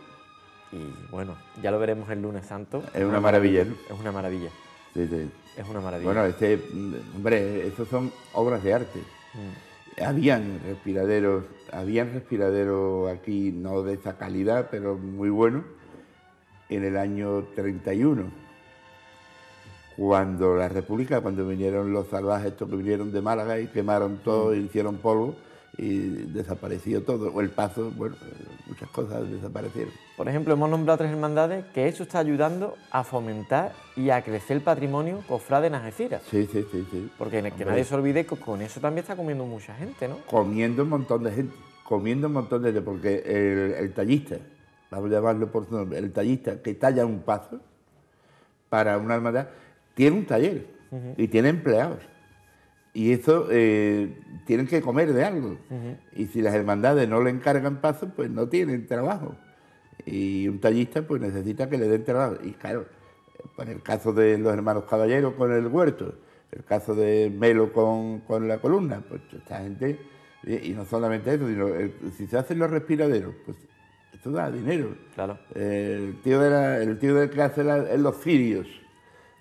Speaker 1: y bueno, ya lo veremos el lunes santo.
Speaker 4: Es una maravilla, ¿no?
Speaker 1: Es una maravilla.
Speaker 4: Sí, sí.
Speaker 1: Es una maravilla.
Speaker 4: Bueno, este, hombre, estos son obras de arte. Mm. Habían respiraderos, habían respiraderos aquí, no de esa calidad, pero muy buenos, en el año treinta y uno. Cuando la República, cuando vinieron los salvajes estos que vinieron de Málaga y quemaron todo, mm. hicieron polvo y desapareció todo. O el Pazo, bueno, muchas cosas desaparecieron.
Speaker 1: Por ejemplo, hemos nombrado tres hermandades que eso está ayudando a fomentar y a crecer el patrimonio cofrade en Algeciras.
Speaker 4: Sí, sí, sí, sí.
Speaker 1: Porque que Hombre. nadie se olvide que con eso también está comiendo mucha gente, ¿no?
Speaker 4: Comiendo un montón de gente, comiendo un montón de gente, porque el, el tallista, vamos a llamarlo por su nombre, el tallista que talla un pazo para una hermandad, tiene un taller uh-huh. y tiene empleados. Y eso eh, tienen que comer de algo. Uh-huh. Y si las hermandades no le encargan pasos, pues no tienen trabajo. Y un tallista pues necesita que le den trabajo. Y claro, en el caso de los hermanos caballeros con el huerto, el caso de Melo con, con la columna, pues esta gente, y no solamente eso, sino el, si se hacen los respiraderos, pues esto da dinero.
Speaker 1: Claro.
Speaker 4: El tío, de la, el tío del que hace la, en los cirios,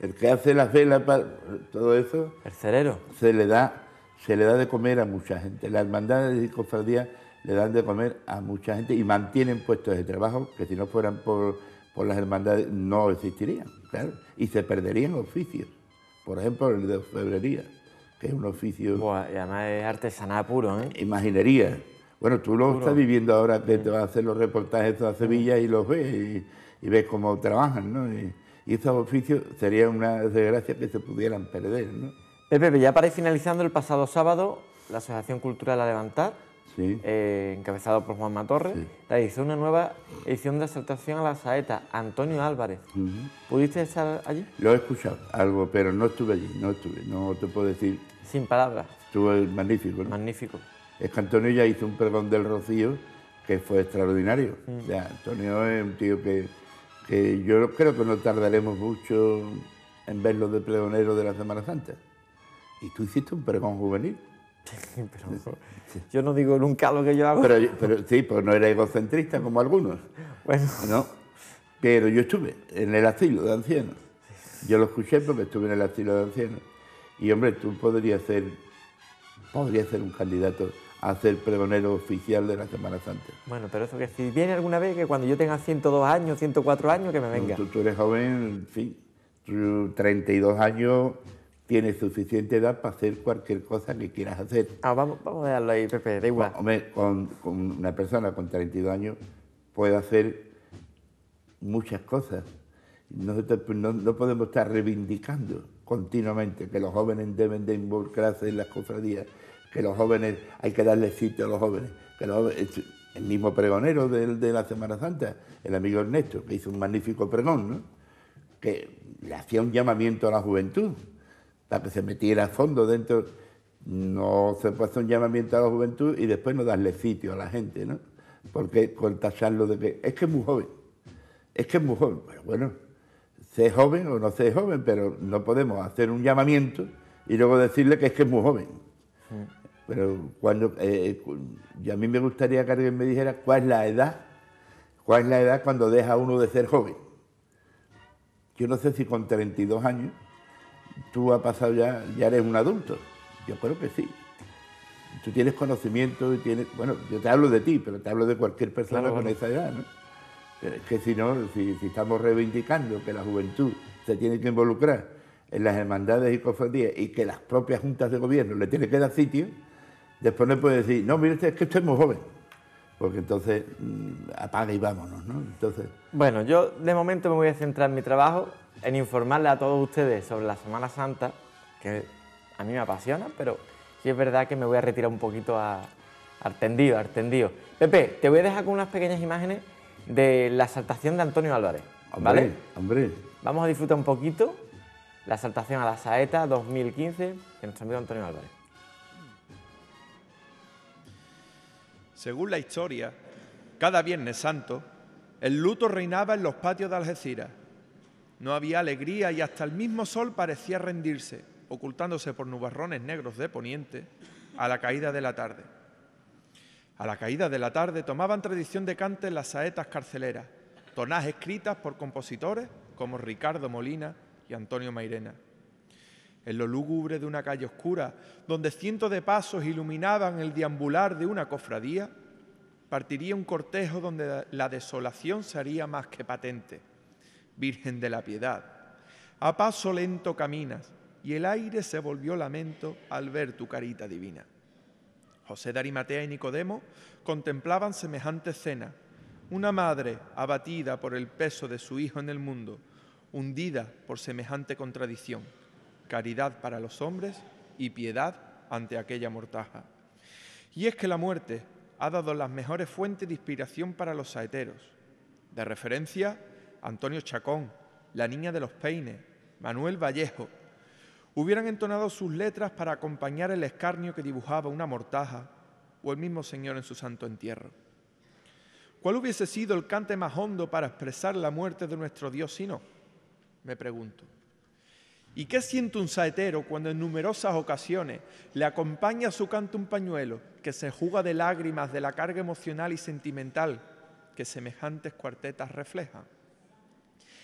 Speaker 4: El que hace las velas, para todo eso,
Speaker 1: El cerero.
Speaker 4: se le da, se le da de comer a mucha gente. Las hermandades y cofradías le dan de comer a mucha gente y mantienen puestos de trabajo que si no fueran por, por las hermandades no existirían, claro, y se perderían oficios. Por ejemplo, el de orfebrería, que es un oficio...
Speaker 1: Buah, y además es artesanal puro, ¿eh?
Speaker 4: Imaginería. Bueno, tú lo
Speaker 1: Puro.
Speaker 4: estás viviendo ahora que te vas a hacer los reportajes a Sevilla y los ves y, y ves cómo trabajan, ¿no? Y, y estos oficios sería una desgracia que se pudieran perder, ¿no?
Speaker 1: Pepe, ya para ir finalizando, el pasado sábado, la Asociación Cultural A Levantar,
Speaker 4: Sí.
Speaker 1: eh, encabezado por Juanma Torres,
Speaker 4: Sí.
Speaker 1: realizó una nueva edición de exaltación a la saeta Antonio Álvarez.
Speaker 4: Ujú.
Speaker 1: ¿Pudiste estar allí?
Speaker 4: Lo he escuchado, algo, pero no estuve allí, no estuve, no te puedo decir.
Speaker 1: Sin palabras.
Speaker 4: Estuvo magnífico, ¿no?
Speaker 1: Magnífico.
Speaker 4: Es que Antonio ya hizo un pregón del Rocío que fue extraordinario.
Speaker 1: Mm.
Speaker 4: O sea, Antonio es un tío que, que yo creo que no tardaremos mucho en verlo de pregonero de la Semana Santa. Y tú hiciste un pregón juvenil.
Speaker 1: Pero yo no digo nunca lo que yo hago.
Speaker 4: Pero, pero sí, pues no era egocentrista como algunos,
Speaker 1: Bueno,
Speaker 4: ¿no? Pero yo estuve en el asilo de ancianos. Yo lo escuché porque estuve en el asilo de ancianos. Y hombre, tú podrías ser, podrías ser un candidato a ser pregonero oficial de la Semana Santa.
Speaker 1: bueno, pero eso que si viene alguna vez, que cuando yo tenga ciento dos años, ciento cuatro años, que me venga.
Speaker 4: Tú, tú eres joven, en fin, tú treinta y dos años, tienes suficiente edad para hacer cualquier cosa que quieras hacer.
Speaker 1: Ah, vamos, vamos a dejarlo ahí, Pepe, da igual.
Speaker 4: Hombre, con, con una persona con treinta y dos años puede hacer muchas cosas. No, no, no podemos estar reivindicando continuamente que los jóvenes deben de involucrarse en las cofradías, que los jóvenes, hay que darle sitio a los jóvenes, que los jóvenes, el mismo pregonero de, de la Semana Santa, el amigo Ernesto, que hizo un magnífico pregón, ¿no? Que le hacía un llamamiento a la juventud, para que se metiera a fondo dentro. No se puede hacer un llamamiento a la juventud y después no darle sitio a la gente, ¿no? Porque con tacharlo de que es que es muy joven, es que es muy joven. Pero bueno, sé joven o no sé joven, pero no podemos hacer un llamamiento y luego decirle que es que es muy joven. Sí. Pero cuando, eh, y a mí me gustaría que alguien me dijera cuál es la edad, cuál es la edad cuando deja uno de ser joven. Yo no sé si con treinta y dos años tú has pasado ya, ya eres un adulto. Yo creo que sí. Tú tienes conocimiento y tienes... Bueno, yo te hablo de ti, pero te hablo de cualquier persona claro, con bueno. esa edad, ¿no? Pero es que si no, si, si estamos reivindicando que la juventud se tiene que involucrar en las hermandades y cofradías y que las propias juntas de gobierno le tienen que dar sitio, después no puede decir, no, mire usted, es que estoy muy joven. Porque entonces mmm, apaga y vámonos, ¿no? Entonces...
Speaker 1: Bueno, yo de momento me voy a centrar en mi trabajo, en informarle a todos ustedes sobre la Semana Santa, que a mí me apasiona, pero sí es verdad que me voy a retirar un poquito a, al tendido, al tendido. Pepe, te voy a dejar con unas pequeñas imágenes de la exaltación de Antonio Álvarez, ¿vale?
Speaker 4: Hombre, hombre.
Speaker 1: Vamos a disfrutar un poquito la exaltación a la saeta dos mil quince de nuestro amigo Antonio Álvarez.
Speaker 5: Según la historia, cada Viernes Santo, el luto reinaba en los patios de Algeciras. No había alegría y hasta el mismo sol parecía rendirse, ocultándose por nubarrones negros de poniente, a la caída de la tarde. A la caída de la tarde tomaban tradición de cante las saetas carceleras, tonadas escritas por compositores como Ricardo Molina y Antonio Mairena. En lo lúgubre de una calle oscura, donde cientos de pasos iluminaban el deambular de una cofradía, partiría un cortejo donde la desolación se haría más que patente. Virgen de la Piedad, a paso lento caminas, y el aire se volvió lamento al ver tu carita divina. José de Arimatea y Nicodemo contemplaban semejante escena, una madre abatida por el peso de su hijo en el mundo, hundida por semejante contradicción, caridad para los hombres y piedad ante aquella mortaja. Y es que la muerte ha dado las mejores fuentes de inspiración para los saeteros. De referencia, Antonio Chacón, La Niña de los Peines, Manuel Vallejo, hubieran entonado sus letras para acompañar el escarnio que dibujaba una mortaja o el mismo Señor en su santo entierro. ¿Cuál hubiese sido el cante más hondo para expresar la muerte de nuestro Dios si no? Me pregunto. ¿Y qué siente un saetero cuando en numerosas ocasiones le acompaña a su canto un pañuelo que se enjuga de lágrimas de la carga emocional y sentimental que semejantes cuartetas reflejan?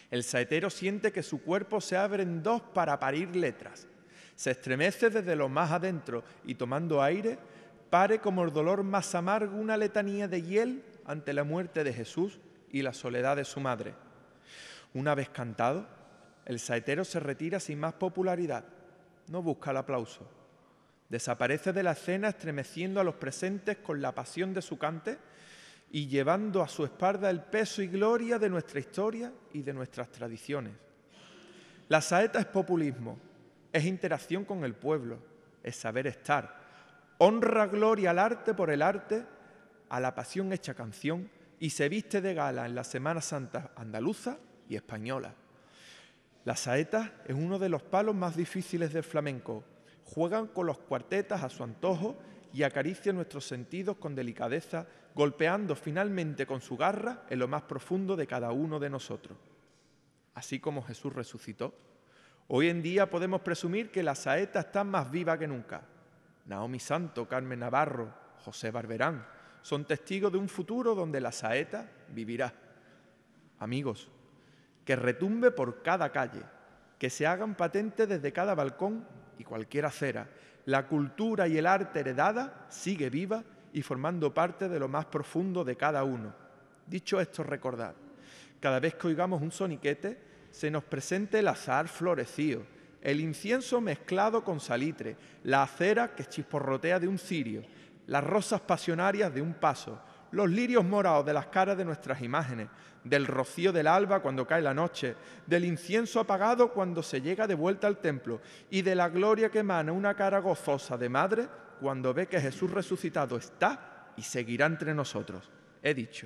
Speaker 5: El saetero siente que su cuerpo se abre en dos para parir letras. Se estremece desde lo más adentro y, tomando aire, pare como el dolor más amargo una letanía de hiel ante la muerte de Jesús y la soledad de su madre. Una vez cantado, el saetero se retira sin más popularidad. No busca el aplauso. Desaparece de la escena estremeciendo a los presentes con la pasión de su cante y llevando a su espalda el peso y gloria de nuestra historia y de nuestras tradiciones. La saeta es populismo, es interacción con el pueblo, es saber estar. Honra gloria al arte por el arte, a la pasión hecha canción, y se viste de gala en la Semana Santa andaluza y española. La saeta es uno de los palos más difíciles del flamenco. Juegan con los cuartetas a su antojo y acarician nuestros sentidos con delicadeza, golpeando finalmente con su garra en lo más profundo de cada uno de nosotros. Así como Jesús resucitó, hoy en día podemos presumir que la saeta está más viva que nunca. Naomi Santo, Carmen Navarro, José Barberán son testigos de un futuro donde la saeta vivirá. Amigos, que retumbe por cada calle, que se hagan patentes desde cada balcón y cualquier acera. La cultura y el arte heredada sigue viva y formando parte de lo más profundo de cada uno. Dicho esto, recordad, cada vez que oigamos un soniquete, se nos presente el azahar florecido, el incienso mezclado con salitre, la acera que chisporrotea de un cirio, las rosas pasionarias de un paso, los lirios morados de las caras de nuestras imágenes, del rocío del alba cuando cae la noche, del incienso apagado cuando se llega de vuelta al templo y de la gloria que emana una cara gozosa de madre cuando ve que Jesús resucitado está y seguirá entre nosotros. He dicho.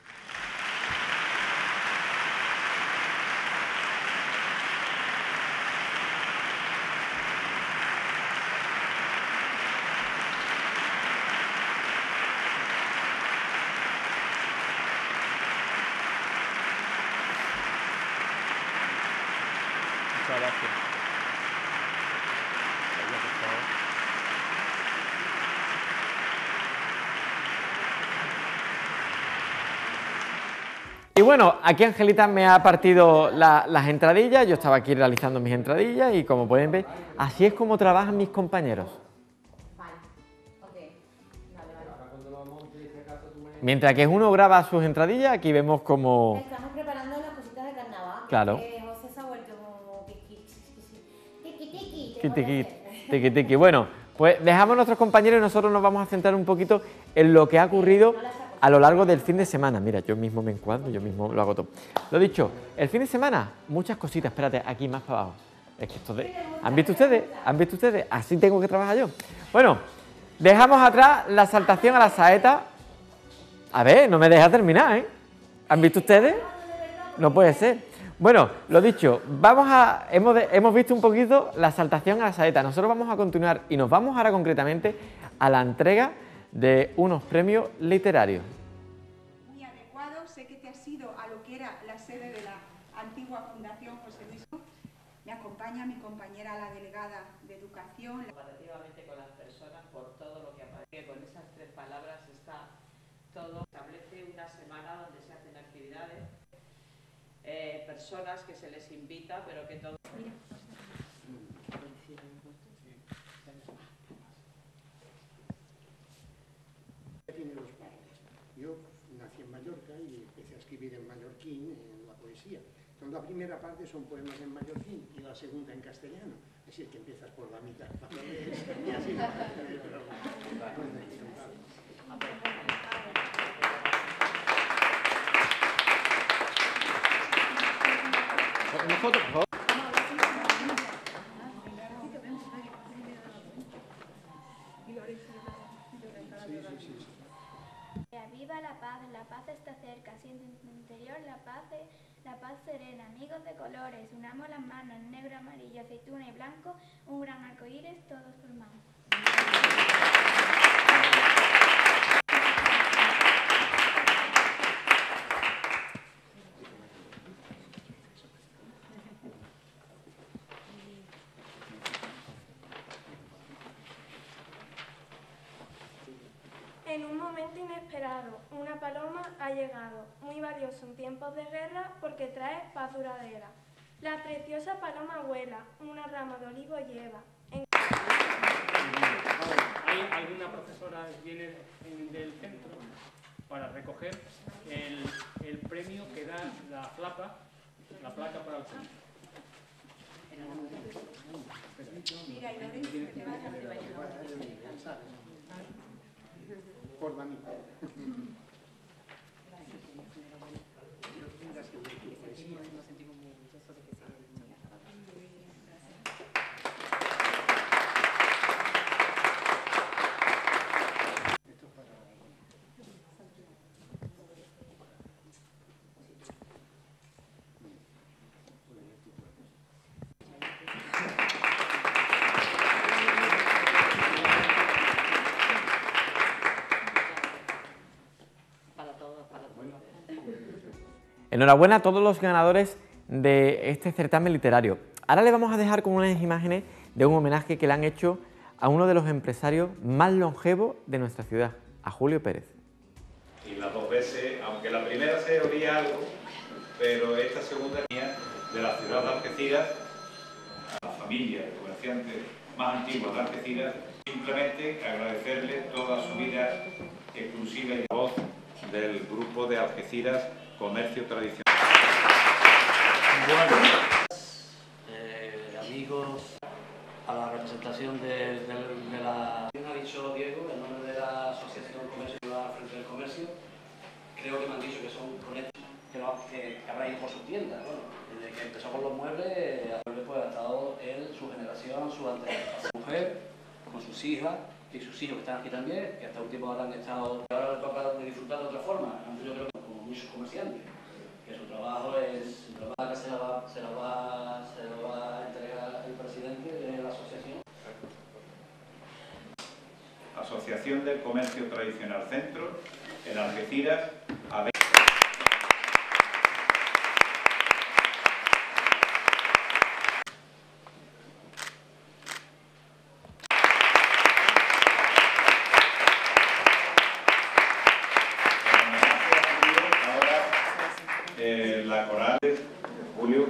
Speaker 5: Muchas gracias.
Speaker 1: Y bueno, aquí Angelita me ha partido la, las entradillas, yo estaba aquí realizando mis entradillas y como pueden ver, así es como trabajan mis compañeros. Mientras que uno graba sus entradillas, aquí vemos como...
Speaker 6: Estamos preparando las cositas de carnaval.
Speaker 1: Claro.
Speaker 6: Eh, José se ha vuelto como tiki tiki.
Speaker 1: Tiki tiki, tiki tiki. Bueno, pues dejamos a nuestros compañeros y nosotros nos vamos a centrar un poquito en lo que ha ocurrido a lo largo del fin de semana. Mira, yo mismo me encuadro, yo mismo lo hago todo. Lo dicho, el fin de semana, muchas cositas. Espérate, aquí más para abajo. Es que esto de... ¿Han visto ustedes? ¿Han visto ustedes? Así tengo que trabajar yo. Bueno, dejamos atrás la saltación a la saeta. A ver, no me deja terminar, ¿eh? ¿Han visto ustedes? No puede ser. Bueno, lo dicho, vamos a, hemos, de, hemos visto un poquito la saltación a la saeta. Nosotros vamos a continuar y nos vamos ahora concretamente a la entrega de unos premios literarios.
Speaker 7: Muy adecuado, sé que te has ido a lo que era la sede de la antigua Fundación José Luis. Me acompaña mi compañera, la delegada de Educación.
Speaker 8: Comparativamente con las personas por todo lo que aparece. Con esas tres palabras está todo. Establece una semana donde se hacen actividades, eh, personas que se les invita, pero que todo... Mira.
Speaker 9: Yo nací en Mallorca y empecé a escribir en mallorquín, en la poesía. Entonces la primera parte son poemas en mallorquín y la segunda en castellano. Así es que empiezas por la mitad. Y así.
Speaker 1: Una foto, por favor.
Speaker 10: Viva la paz, la paz está cerca, siente en tu interior la paz, la paz serena, amigos de colores, unamos las manos, negro, amarillo, aceituna y blanco, un gran arco iris, todos formamos.
Speaker 6: En un momento
Speaker 11: momento inesperado, una paloma ha llegado, muy valioso en tiempos de guerra porque trae paz duradera. La preciosa paloma vuela, una rama de olivo lleva. En...
Speaker 12: ¿Hay alguna profesora que viene del centro para recoger el, el premio que da la placa, la placa para el centro?
Speaker 7: Mira, y Lorenzo, te vaya, te vaya.
Speaker 9: Por la mitad.
Speaker 1: Enhorabuena a todos los ganadores de este certamen literario. Ahora les vamos a dejar con unas imágenes de un homenaje que le han hecho a uno de los empresarios más longevos de nuestra ciudad, a Julio Pérez.
Speaker 13: Y las dos veces, aunque la primera se oía algo, pero esta segunda venía de la ciudad de Algeciras, a la familia de comerciantes más antiguos de Algeciras, simplemente agradecerle toda su vida exclusiva y la voz del grupo de Algeciras Comercio Tradicional.
Speaker 14: Bueno, eh, amigos, a la representación de, de, de la... Ha dicho Diego, en nombre de la Asociación Comercio Frente del Comercio, creo que me han dicho que son conectos, que, no, que, que habrá ido por sus tiendas. Bueno, desde que empezó con los muebles, pues ha estado él, su generación, su antepasados, su mujer, con sus hijas y sus hijos que están aquí también, que hasta un tiempo ahora han estado, ahora les toca de disfrutar de otra forma. Yo creo que como muchos comerciantes, que su trabajo es, su trabajo que se la va, se la va, se la va a entregar el presidente de la asociación.
Speaker 13: Asociación del Comercio Tradicional Centro, en Algeciras, a ver. Eh, la coral de Julio.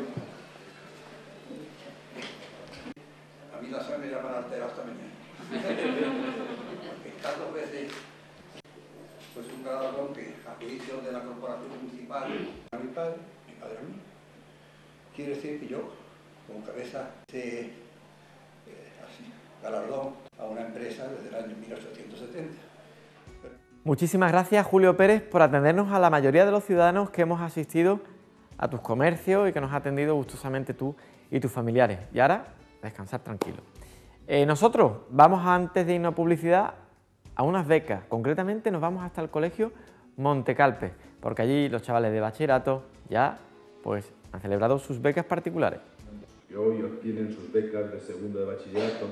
Speaker 15: A mí la sangre ya me la altera hasta mañana. Porque estas dos veces, pues un galardón que a juicio de la corporación municipal, a mi padre, mi padre a mí, quiere decir que yo, con cabeza de eh, así, galardón a una empresa desde el año mil ochocientos setenta.
Speaker 1: Muchísimas gracias, Julio Pérez, por atendernos a la mayoría de los ciudadanos que hemos asistido a tus comercios y que nos ha atendido gustosamente tú y tus familiares. Y ahora, descansar tranquilo. Eh, nosotros vamos, antes de irnos a publicidad, a unas becas. Concretamente nos vamos hasta el colegio Montecalpe, porque allí los chavales de bachillerato ya pues, han celebrado sus becas particulares.
Speaker 16: Y hoy obtienen sus becas de segundo de bachillerato.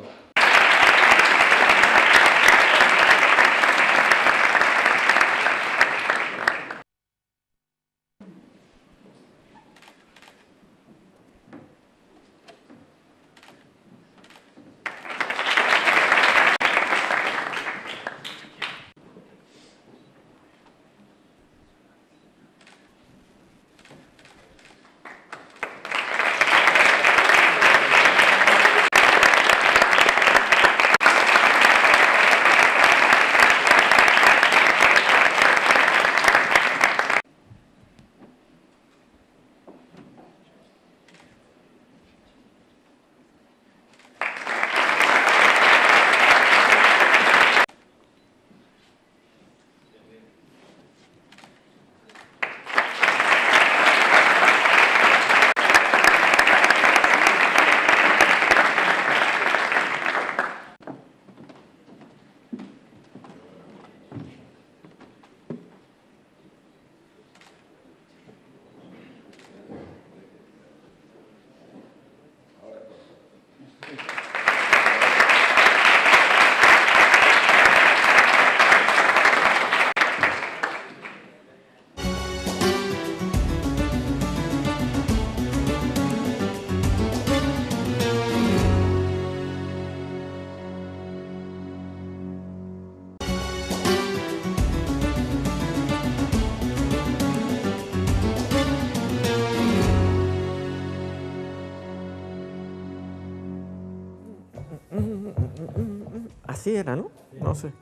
Speaker 1: así era, ¿no? No sé.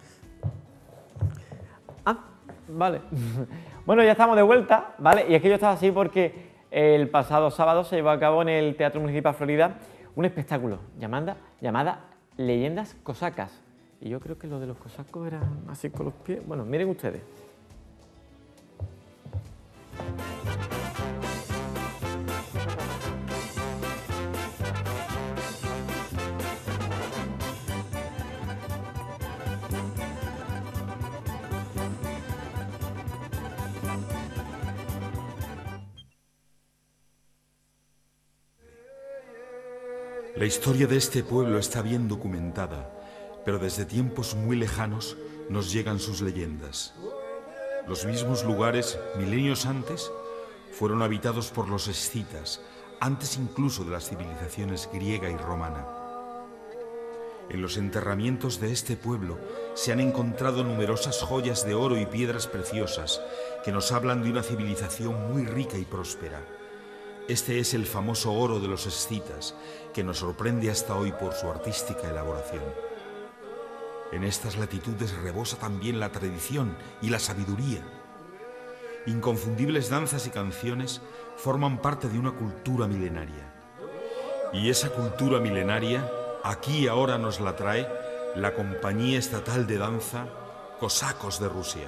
Speaker 1: Ah, vale. Bueno, ya estamos de vuelta, ¿vale? Y es que yo estaba así porque el pasado sábado se llevó a cabo en el Teatro Municipal Florida un espectáculo llamada, llamada Leyendas Cosacas. Y yo creo que lo de los cosacos era así con los pies. Bueno, miren ustedes.
Speaker 17: La historia de este pueblo está bien documentada, pero desde tiempos muy lejanos nos llegan sus leyendas. Los mismos lugares, milenios antes, fueron habitados por los escitas, antes incluso de las civilizaciones griega y romana. En los enterramientos de este pueblo se han encontrado numerosas joyas de oro y piedras preciosas que nos hablan de una civilización muy rica y próspera. Este es el famoso oro de los escitas, que nos sorprende hasta hoy por su artística elaboración. En estas latitudes rebosa también la tradición y la sabiduría. Inconfundibles danzas y canciones forman parte de una cultura milenaria. Y esa cultura milenaria, aquí y ahora nos la trae la Compañía Estatal de Danza Cosacos de Rusia.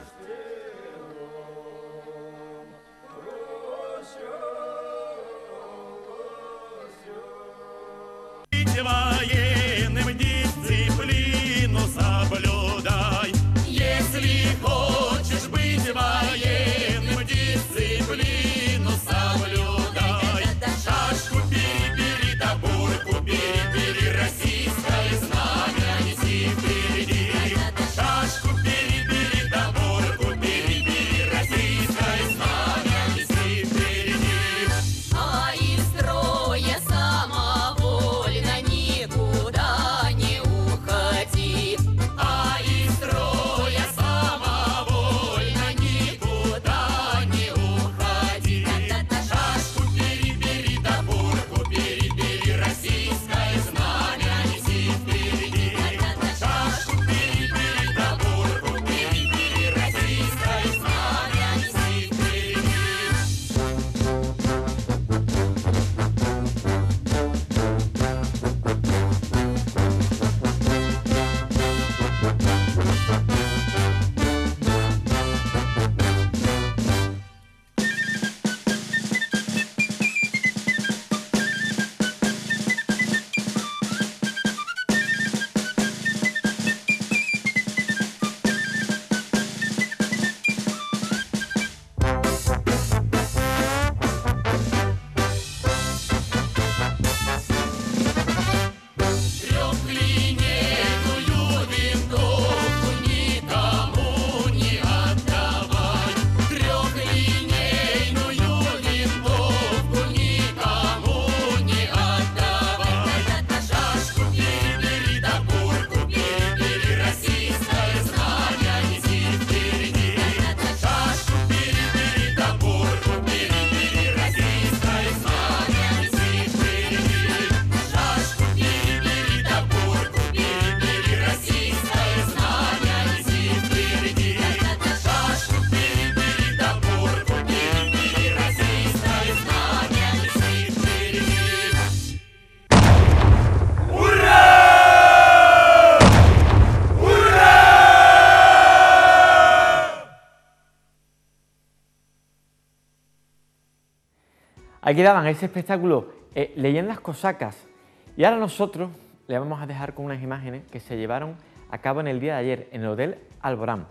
Speaker 1: Aquí daban ese espectáculo, eh, Leyendas Cosacas. Y ahora nosotros le vamos a dejar con unas imágenes que se llevaron a cabo en el día de ayer en el Hotel Alborán.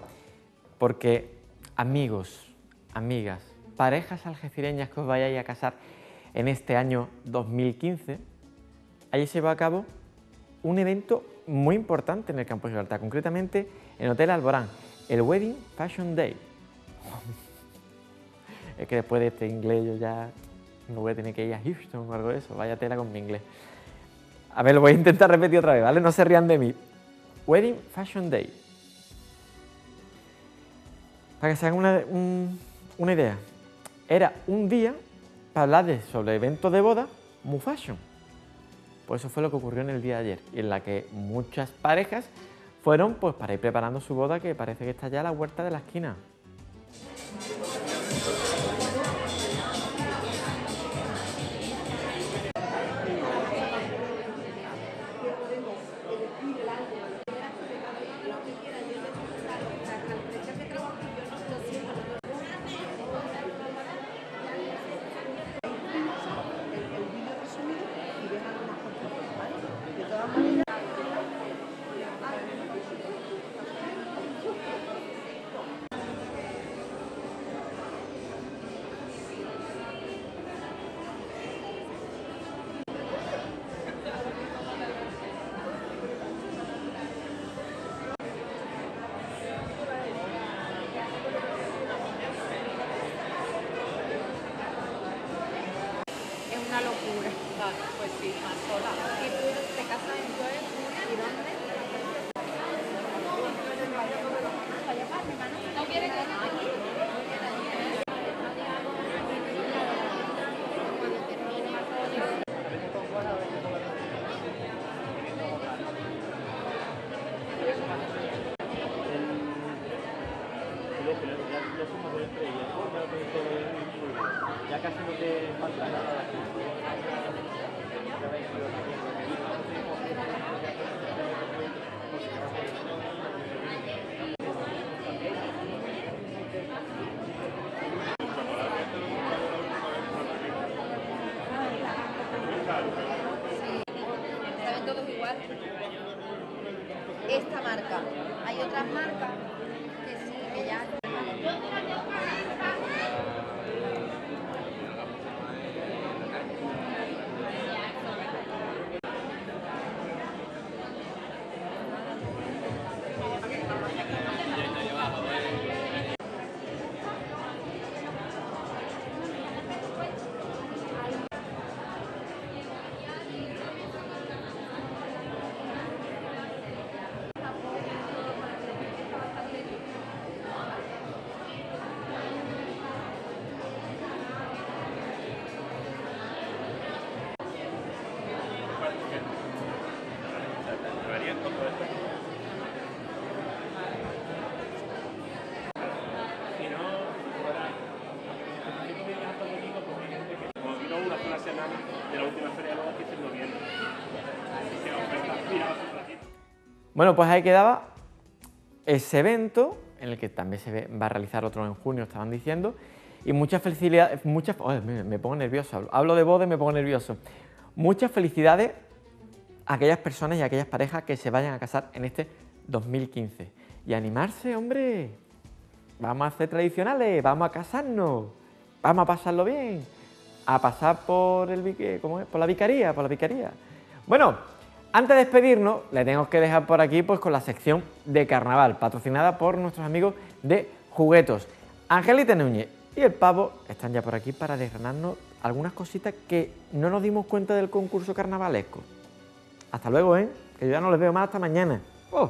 Speaker 1: Porque, amigos, amigas, parejas algecireñas que os vayáis a casar en este año dos mil quince, allí se llevó a cabo un evento muy importante en el Campo de Gibraltar, concretamente en el Hotel Alborán, el Wedding Fashion Day. Es que después de este inglés yo ya no voy a tener que ir a Houston o algo de eso, vaya tela con mi inglés. A ver, lo voy a intentar repetir otra vez, ¿vale? No se rían de mí. Wedding Fashion Day. Para que se hagan una, un, una idea, era un día para hablar de, sobre eventos de boda muy fashion. Pues eso fue lo que ocurrió en el día de ayer, y en la que muchas parejas fueron pues para ir preparando su boda, que parece que está ya a la huerta de la esquina.
Speaker 18: Una locura. Vale, pues sí, más sola. ¿Y tú te casas en Joel? ¿Y dónde? ¿No quieres que aquí?
Speaker 1: Ya casi no te falta nada de aquí.
Speaker 18: Saben todos igual. Esta marca. Hay otras marcas que sí, que ya...
Speaker 1: Bueno, pues ahí quedaba ese evento, en el que también se va a realizar otro en junio, estaban diciendo, y muchas felicidades, muchas, oh, me, me pongo nervioso, hablo de boda y me pongo nervioso. Muchas felicidades a aquellas personas y a aquellas parejas que se vayan a casar en este dos mil quince. Y animarse, hombre, vamos a ser tradicionales, vamos a casarnos, vamos a pasarlo bien, a pasar por, el, ¿cómo es? por la vicaría, por la vicaría. Bueno, antes de despedirnos, le tengo que dejar por aquí pues con la sección de carnaval, patrocinada por nuestros amigos de Juguetos. Angelita Núñez y el Pavo están ya por aquí para desgranarnos algunas cositas que no nos dimos cuenta del concurso carnavalesco. Hasta luego, ¿eh? Que yo ya no les veo más hasta mañana. ¡Oh!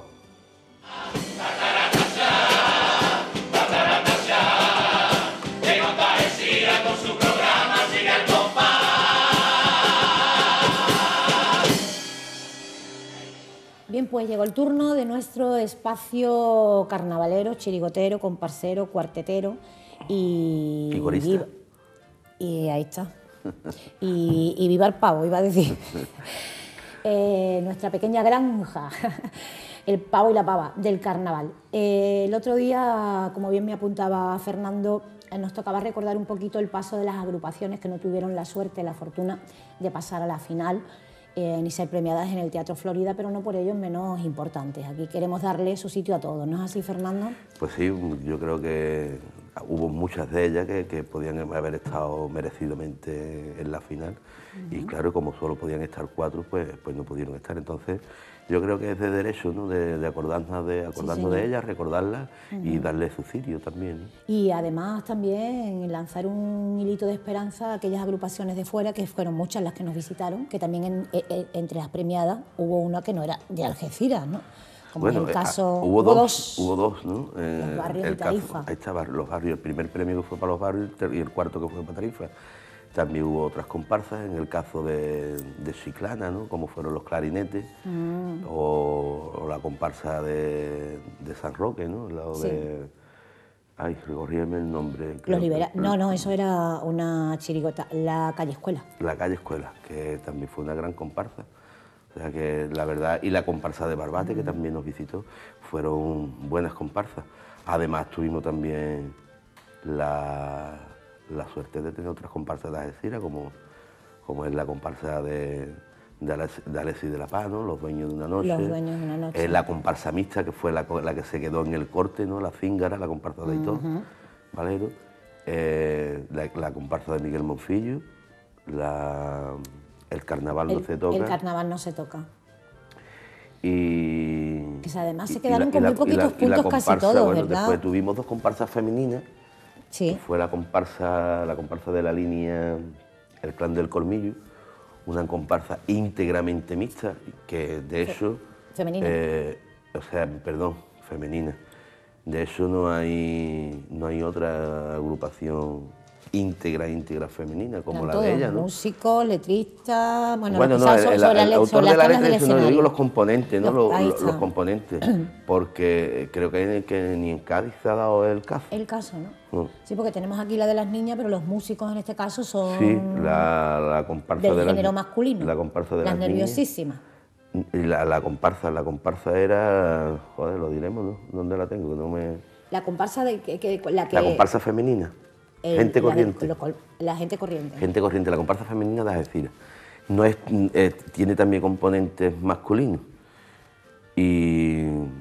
Speaker 19: Bien, pues llegó el turno de nuestro espacio carnavalero, chirigotero, comparsero, cuartetero y...
Speaker 20: ¿Y corista?
Speaker 19: Y, y ahí está. Y, y viva el pavo, iba a decir. eh, nuestra pequeña granja, el pavo y la pava del carnaval. Eh, el otro día, como bien me apuntaba Fernando, eh, nos tocaba recordar un poquito el paso de las agrupaciones que no tuvieron la suerte, la fortuna de pasar a la final, Eh, ni ser premiadas en el Teatro Florida, pero no por ello menos importantes. Aquí queremos darle su sitio a todos, ¿no es así, Fernando?
Speaker 20: Pues sí, yo creo que hubo muchas de ellas que, que podían haber estado merecidamente en la final. Uh-huh. Y claro, como solo podían estar cuatro, pues, pues no pudieron estar. Entonces, yo creo que es de derecho, ¿no? de, de acordarnos, de, acordarnos sí, de ellas, recordarlas uh-huh. y darle su sitio también, ¿no?
Speaker 19: Y además también lanzar un hilito de esperanza a aquellas agrupaciones de fuera, que fueron muchas las que nos visitaron, que también en, en, entre las premiadas hubo una que no era de Algeciras, ¿no? Como
Speaker 20: bueno,
Speaker 19: en el caso...
Speaker 20: Eh, hubo, dos, hubo dos, ¿no?
Speaker 19: Eh, los barrios
Speaker 20: el
Speaker 19: de Tarifa.
Speaker 20: Caso, ahí estaba, los barrios. El primer premio que fue para los barrios y el cuarto que fue para Tarifa. También hubo otras comparsas, en el caso de, de Chiclana, ¿no? Como fueron los clarinetes, mm. o, o la comparsa de, de San Roque, ¿no? Lo sí. de, ay, corrígeme el nombre.
Speaker 19: Los libera... No, no, eso era una chirigota, la Calle Escuela.
Speaker 20: La Calle Escuela, que también fue una gran comparsa. O sea que la verdad, y la comparsa de Barbate, mm. que también nos visitó, fueron buenas comparsas. Además tuvimos también la... la suerte de tener otras comparsas de Algeciras, como, como es la comparsa de, de, Alex, de Alexis de la Paz, ¿no? Los dueños de una noche.
Speaker 19: Los dueños de una noche.
Speaker 20: Eh, la comparsa mixta, que fue la, la que se quedó en el corte, ¿no? La Cíngara, la comparsa de Aitor, uh-huh. Valero. Eh, la, la comparsa de Miguel Monfillo, la, el carnaval
Speaker 19: el,
Speaker 20: no se toca.
Speaker 19: El carnaval no se toca.
Speaker 20: Y...
Speaker 19: Que además se quedaron con muy poquitos puntos casi todos,
Speaker 20: bueno,
Speaker 19: ¿verdad?
Speaker 20: Después tuvimos dos comparsas femeninas.
Speaker 19: Sí.
Speaker 20: Fue la comparsa, la comparsa de la línea El Clan del Colmillo, una comparsa íntegramente mixta, que de hecho...
Speaker 19: Femenina.
Speaker 20: Eh, o sea, perdón, femenina. De hecho no hay, no hay otra agrupación íntegra, íntegra femenina como la de ella, ¿no?
Speaker 19: Músicos, letristas, bueno,
Speaker 20: bueno no, el, el, el autor de la letra, no, yo digo los componentes, ¿no? Los, los, los componentes, porque creo que, que ni en Cádiz se ha dado el caso.
Speaker 19: El caso, ¿no? no? Sí, porque tenemos aquí la de las niñas, pero los músicos en este caso son...
Speaker 20: Sí, la, la comparsa
Speaker 19: del
Speaker 20: de
Speaker 19: género
Speaker 20: las,
Speaker 19: masculino.
Speaker 20: La comparsa de
Speaker 19: las,
Speaker 20: las
Speaker 19: nerviosísimas.
Speaker 20: Niñas. Y la, la comparsa, la comparsa era... Joder, lo diremos, ¿no? ¿Dónde la tengo? Que no me...
Speaker 19: La comparsa de... Que, que, la, que,
Speaker 20: la comparsa femenina.
Speaker 19: El,
Speaker 20: gente
Speaker 19: la
Speaker 20: corriente.
Speaker 19: De, lo, la gente corriente.
Speaker 20: Gente corriente, la comparsa femenina de Algeciras. No es, eh, tiene también componentes masculinos. Y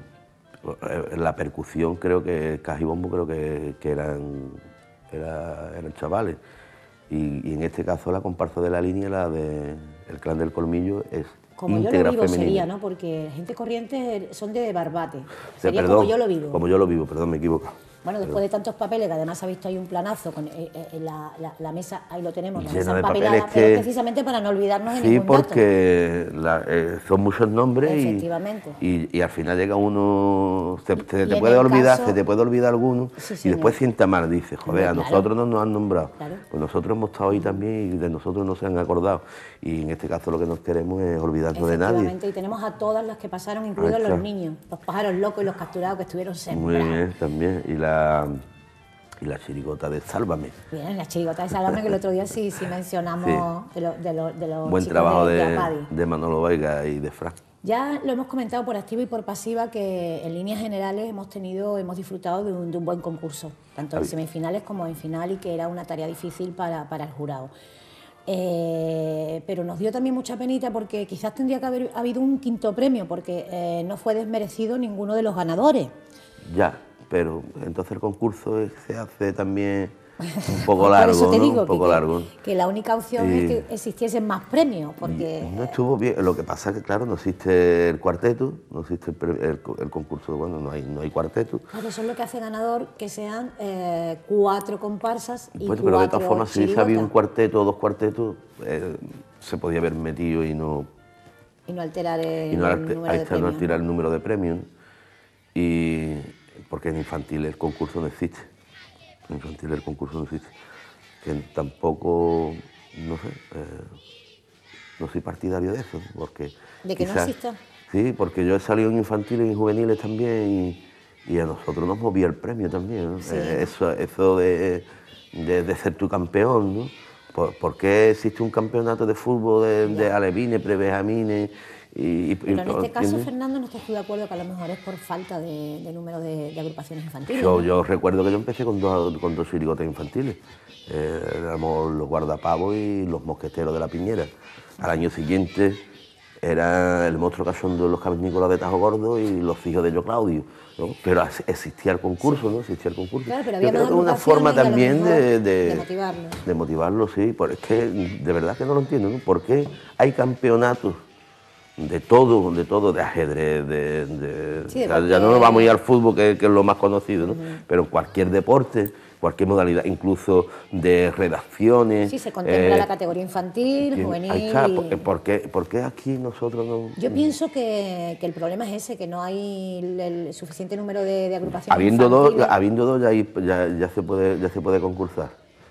Speaker 20: eh, la percusión, creo que Cajibombo, creo que, que eran, era, eran chavales. Y, y en este caso la comparsa de la línea, la de El Clan del Colmillo, es
Speaker 19: como
Speaker 20: íntegra
Speaker 19: yo lo vivo
Speaker 20: femenina.
Speaker 19: Sería, ¿no? Porque gente corriente son de Barbate. Sería
Speaker 20: perdón,
Speaker 19: como yo lo vivo.
Speaker 20: Como yo lo vivo, perdón, me equivoco.
Speaker 19: Bueno, después de tantos papeles, que además ha visto ahí un planazo, con eh, eh, la, la, la mesa, ahí lo tenemos, la mesa empapelada, pero que... precisamente para no olvidarnos de
Speaker 20: sí,
Speaker 19: ningún dato.
Speaker 20: Sí, porque la, eh, son muchos nombres
Speaker 19: Efectivamente.
Speaker 20: Y, y, y al final llega uno, se, se te puede olvidar, caso... se te puede olvidar alguno, sí, sí, y después sienta mal, dice, joder, a nosotros claro. no nos han nombrado, claro. Pues nosotros hemos estado ahí también y de nosotros no se han acordado. Y en este caso lo que nos queremos es olvidarnos de nadie.
Speaker 19: Y tenemos a todas las que pasaron, incluidos los niños, los pájaros locos y los capturados que estuvieron sembrados.
Speaker 20: Muy bien, también. Y la... Y la chirigota de Sálvame.
Speaker 19: Bien, la chirigota de Sálvame, que el otro día sí, sí mencionamos sí. de, lo, de, lo, de los
Speaker 20: Buen
Speaker 19: chicos
Speaker 20: trabajo
Speaker 19: de,
Speaker 20: de,
Speaker 19: de,
Speaker 20: de Manolo Vega y de Frank.
Speaker 19: Ya lo hemos comentado por activa y por pasiva que en líneas generales hemos tenido, hemos disfrutado de un, de un buen concurso, tanto en semifinales como en final, y que era una tarea difícil para, para el jurado. Eh, pero nos dio también mucha penita porque quizás tendría que haber habido un quinto premio, porque eh, no fue desmerecido ninguno de los ganadores.
Speaker 20: Ya. Pero entonces el concurso se hace también un poco largo,
Speaker 19: Por eso te digo
Speaker 20: ¿no? Un poco
Speaker 19: que,
Speaker 20: largo.
Speaker 19: Que la única opción y, es que existiesen más premios, porque...
Speaker 20: No estuvo bien, lo que pasa es que, claro, no existe el cuarteto, no existe el, el, el concurso, bueno, no hay, no hay cuarteto.
Speaker 19: Claro, eso es lo que hace ganador, que sean eh, cuatro comparsas y
Speaker 20: bueno,
Speaker 19: cuatro
Speaker 20: pero de todas formas, si hubiese habido un
Speaker 19: chirigotas.
Speaker 20: cuarteto o dos cuartetos, eh, se podía haber metido y no...
Speaker 19: Y no alterar el,
Speaker 20: y no,
Speaker 19: el número
Speaker 20: ahí
Speaker 19: de
Speaker 20: está, no
Speaker 19: premios.
Speaker 20: alterar el número de premios. Y... porque en infantil el concurso no existe, en infantil el concurso no existe, que tampoco, no sé, eh, no soy partidario de eso, porque...
Speaker 19: ¿De que
Speaker 20: quizás,
Speaker 19: no exista?
Speaker 20: Sí, porque yo he salido en infantiles y en juveniles también y, y a nosotros nos movía el premio también, ¿no?
Speaker 19: Sí.
Speaker 20: Eh, eso, eso de, de, de ser tu campeón, ¿no? ¿Por, ¿Por qué existe un campeonato de fútbol de, de alevines, prebenjamines? Y, y,
Speaker 19: Pero en este caso,
Speaker 20: ¿entiendes?
Speaker 19: Fernando, no estoy de acuerdo que a lo mejor es por falta de, de número de, de agrupaciones infantiles.
Speaker 20: Yo,
Speaker 19: ¿no?
Speaker 20: yo recuerdo que yo empecé con dos, con dos chirigotas infantiles. Eh, éramos los guardapavos y los mosqueteros de la Piñera. Al año siguiente era el monstruo cachondo de los cavernícolas de Tajo Gordo y los hijos de Yo Claudio, ¿no? Pero existía el concurso, ¿no? Existía el concurso.
Speaker 19: Claro, pero había
Speaker 20: yo creo que es una forma también de, de, de motivarlos. De motivarlos, sí. Pero es que de verdad que no lo entiendo, ¿no? ¿Por qué hay campeonatos de todo, de todo, de ajedrez, de, de,
Speaker 19: sí, de
Speaker 20: ya, ya no nos vamos a ir al fútbol, que, que es lo más conocido, ¿no? Uh-huh. Pero cualquier deporte, cualquier modalidad, incluso de redacciones.
Speaker 19: Sí, se contempla
Speaker 20: eh,
Speaker 19: la categoría infantil, juvenil.
Speaker 20: Ahí está. ¿Por, por, qué, ¿Por qué aquí nosotros no...?
Speaker 19: Yo pienso que, que el problema es ese, que no hay el, el suficiente número de, de agrupaciones
Speaker 20: habiendo
Speaker 19: infantiles.
Speaker 20: Dos, habiendo dos, ya, hay, ya, ya, se puede, ya se puede concursar.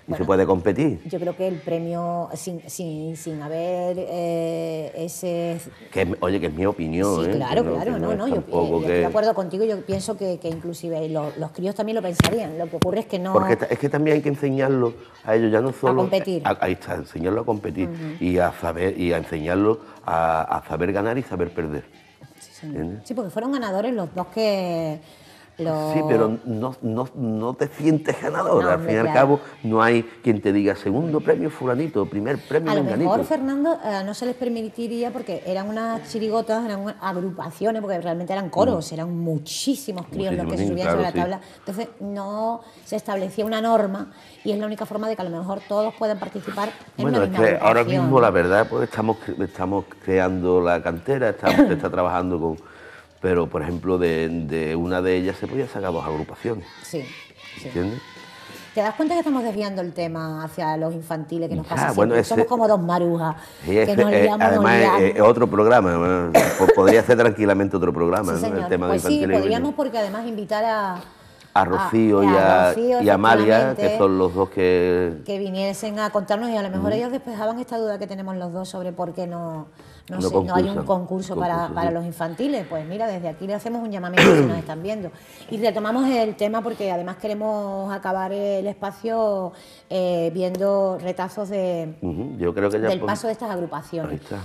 Speaker 20: y
Speaker 19: Bueno,
Speaker 20: se puede competir.
Speaker 19: Yo creo que el premio, sin, sin, sin haber eh, ese...
Speaker 20: Que, oye, que es mi opinión,
Speaker 19: Sí,
Speaker 20: ¿eh?
Speaker 19: claro,
Speaker 20: Que no,
Speaker 19: claro,
Speaker 20: que
Speaker 19: no,
Speaker 20: es
Speaker 19: no, yo,
Speaker 20: tampoco
Speaker 19: yo estoy
Speaker 20: que-
Speaker 19: de acuerdo contigo, yo pienso que, que inclusive los, los críos también lo pensarían, lo que ocurre es que no...
Speaker 20: Porque ta- es que también hay que enseñarlo a ellos, ya no solo...
Speaker 19: competir.
Speaker 20: a- ahí está, enseñarlo a competir
Speaker 19: Ujú.
Speaker 20: y a saber y a enseñarlo a, a saber ganar y saber perder. ¿Entiendes?
Speaker 19: Sí, porque fueron ganadores los dos que... Los...
Speaker 20: Sí, pero no, no, no te sientes ganador.
Speaker 19: No,
Speaker 20: Al
Speaker 19: hombre,
Speaker 20: fin y al
Speaker 19: claro.
Speaker 20: cabo, no hay quien te diga segundo premio fulanito, primer premio
Speaker 19: A lo
Speaker 20: menganito.
Speaker 19: mejor, Fernando, eh, no se les permitiría, porque eran unas chirigotas, eran unas agrupaciones, porque realmente eran coros,
Speaker 20: Mm.
Speaker 19: eran muchísimos críos los que
Speaker 20: Muchísimos
Speaker 19: se subían
Speaker 20: niños,
Speaker 19: sobre la
Speaker 20: claro,
Speaker 19: tabla. Entonces, no se establecía una norma y es la única forma de que a lo mejor todos puedan participar en
Speaker 20: Bueno,
Speaker 19: una
Speaker 20: es
Speaker 19: misma
Speaker 20: que ahora
Speaker 19: agrupación.
Speaker 20: mismo la verdad pues estamos, cre- estamos creando la cantera, estamos, se está trabajando con... Pero, por ejemplo, de, de una de ellas se podía sacar dos agrupaciones,
Speaker 19: Sí, sí.
Speaker 20: ¿entiendes?
Speaker 19: ¿Te das cuenta que estamos desviando el tema hacia los infantiles que nos pasa
Speaker 20: Ah,
Speaker 19: siempre?
Speaker 20: bueno, ese-
Speaker 19: Somos como dos marujas,
Speaker 20: Y
Speaker 19: que
Speaker 20: ese,
Speaker 19: nos
Speaker 20: eh,
Speaker 19: liamos, nos
Speaker 20: además,
Speaker 19: liamos.
Speaker 20: es, es otro programa, bueno, po- podría ser tranquilamente otro programa,
Speaker 19: Sí,
Speaker 20: ¿no?
Speaker 19: señor.
Speaker 20: El tema
Speaker 19: Pues
Speaker 20: de
Speaker 19: sí,
Speaker 20: infantiles y
Speaker 19: podríamos,
Speaker 20: juvenil.
Speaker 19: porque además invitar a,
Speaker 20: A Rocío,
Speaker 19: a-
Speaker 20: y,
Speaker 19: a
Speaker 20: a,
Speaker 19: Rocío,
Speaker 20: y a Amalia,
Speaker 19: efectivamente,
Speaker 20: que son los dos que...
Speaker 19: que viniesen a contarnos y a lo mejor
Speaker 20: Ujú.
Speaker 19: ellos despejaban esta duda que tenemos los dos sobre por qué no, no,
Speaker 20: No
Speaker 19: sé, no hay un
Speaker 20: concursan.
Speaker 19: concurso para,
Speaker 20: Concurso,
Speaker 19: para
Speaker 20: sí.
Speaker 19: los infantiles. Pues mira, desde aquí le hacemos un llamamiento si nos están viendo. Y retomamos el tema porque además queremos acabar el espacio eh, viendo retazos de,
Speaker 20: Ujú, yo creo que ya...
Speaker 19: del
Speaker 20: pon-
Speaker 19: paso de estas
Speaker 20: Ahí
Speaker 19: agrupaciones.
Speaker 20: está,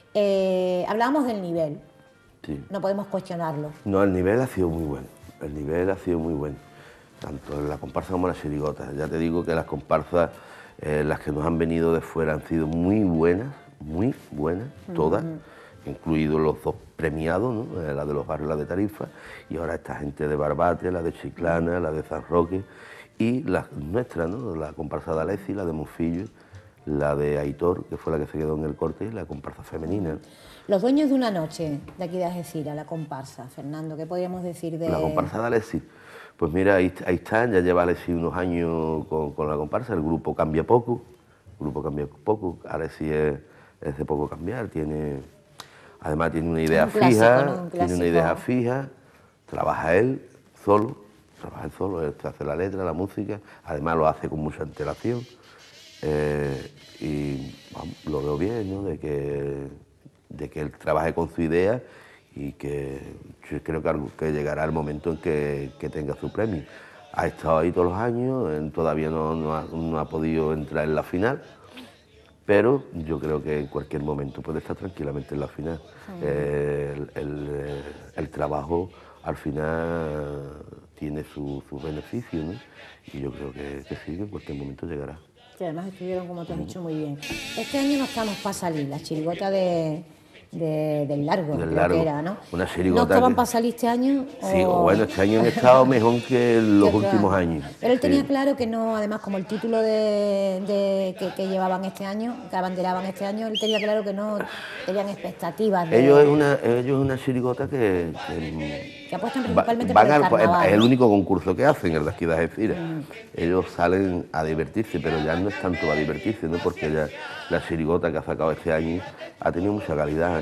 Speaker 19: Eh, hablábamos del nivel,
Speaker 20: sí.
Speaker 19: no podemos cuestionarlo.
Speaker 20: No, el nivel ha sido muy bueno, el nivel ha sido muy bueno, tanto en la comparsa como en la chirigota. Ya te digo que las comparsas, eh, las que nos han venido de fuera, han sido muy buenas, muy buenas, todas,
Speaker 19: Ujú.
Speaker 20: incluidos los dos premiados, ¿no? Eh, la de los barrios, la de Tarifa, y ahora esta gente de Barbate, la de Chiclana, la de San Roque, y las nuestras, ¿no? La comparsa de Alessi, la de Monfillo, la de Aitor, que fue la que se quedó en el corte, y la comparsa femenina.
Speaker 19: Los dueños de una noche de aquí de Algeciras, la comparsa, Fernando, ¿qué podríamos decir de...?
Speaker 20: La comparsa de Alessi, pues mira, ahí, ahí están, ya lleva Alessi unos años con, con la comparsa, el grupo cambia poco, el grupo cambia poco, Alessi es, es de poco cambiar, tiene, además tiene una idea
Speaker 19: Un clásico,
Speaker 20: fija,
Speaker 19: ¿no? Un
Speaker 20: tiene una
Speaker 19: clásico.
Speaker 20: idea fija, trabaja él solo, trabaja él solo, él hace la letra, la música, además lo hace con mucha antelación, eh, y vamos, lo veo bien, ¿no? De que, de que él trabaje con su idea y que yo creo que, algo- que llegará el momento en que, que tenga su premio. Ha estado ahí todos los años, él todavía no, no ha, no ha podido entrar en la final, pero yo creo que en cualquier momento puede estar tranquilamente en la final. Eh, el, el, eh, el trabajo al final tiene su, su beneficio, ¿no? Y yo creo que, que sí, que en cualquier momento llegará.
Speaker 19: Que además estuvieron, como tú has dicho, muy bien. Este año no estamos para salir, la chirigota de, de- del largo,
Speaker 20: Del
Speaker 19: creo
Speaker 20: Largo,
Speaker 19: que era, ¿no?
Speaker 20: una
Speaker 19: ¿No
Speaker 20: chirigota
Speaker 19: estaban
Speaker 20: que-
Speaker 19: para salir este año?
Speaker 20: Sí,
Speaker 19: o-
Speaker 20: bueno, este año han estado mejor que los
Speaker 19: que otro
Speaker 20: últimos
Speaker 19: año?
Speaker 20: años.
Speaker 19: Pero él tenía
Speaker 20: Sí.
Speaker 19: claro que no, además, como el título de, de- que, que llevaban este año, que abanderaban este año, él tenía claro que no tenían expectativas de...
Speaker 20: Ellos es una, ellos es una chirigota que, que
Speaker 19: que apuestan
Speaker 20: va-
Speaker 19: principalmente
Speaker 20: van
Speaker 19: por el
Speaker 20: al-
Speaker 19: carnaval.
Speaker 20: es el único concurso que hacen en la ciudad de Algeciras.
Speaker 19: Mm.
Speaker 20: Ellos salen a divertirse, pero ya no es tanto a divertirse, ¿no? Porque ya la chirigota que ha sacado este año ha tenido mucha calidad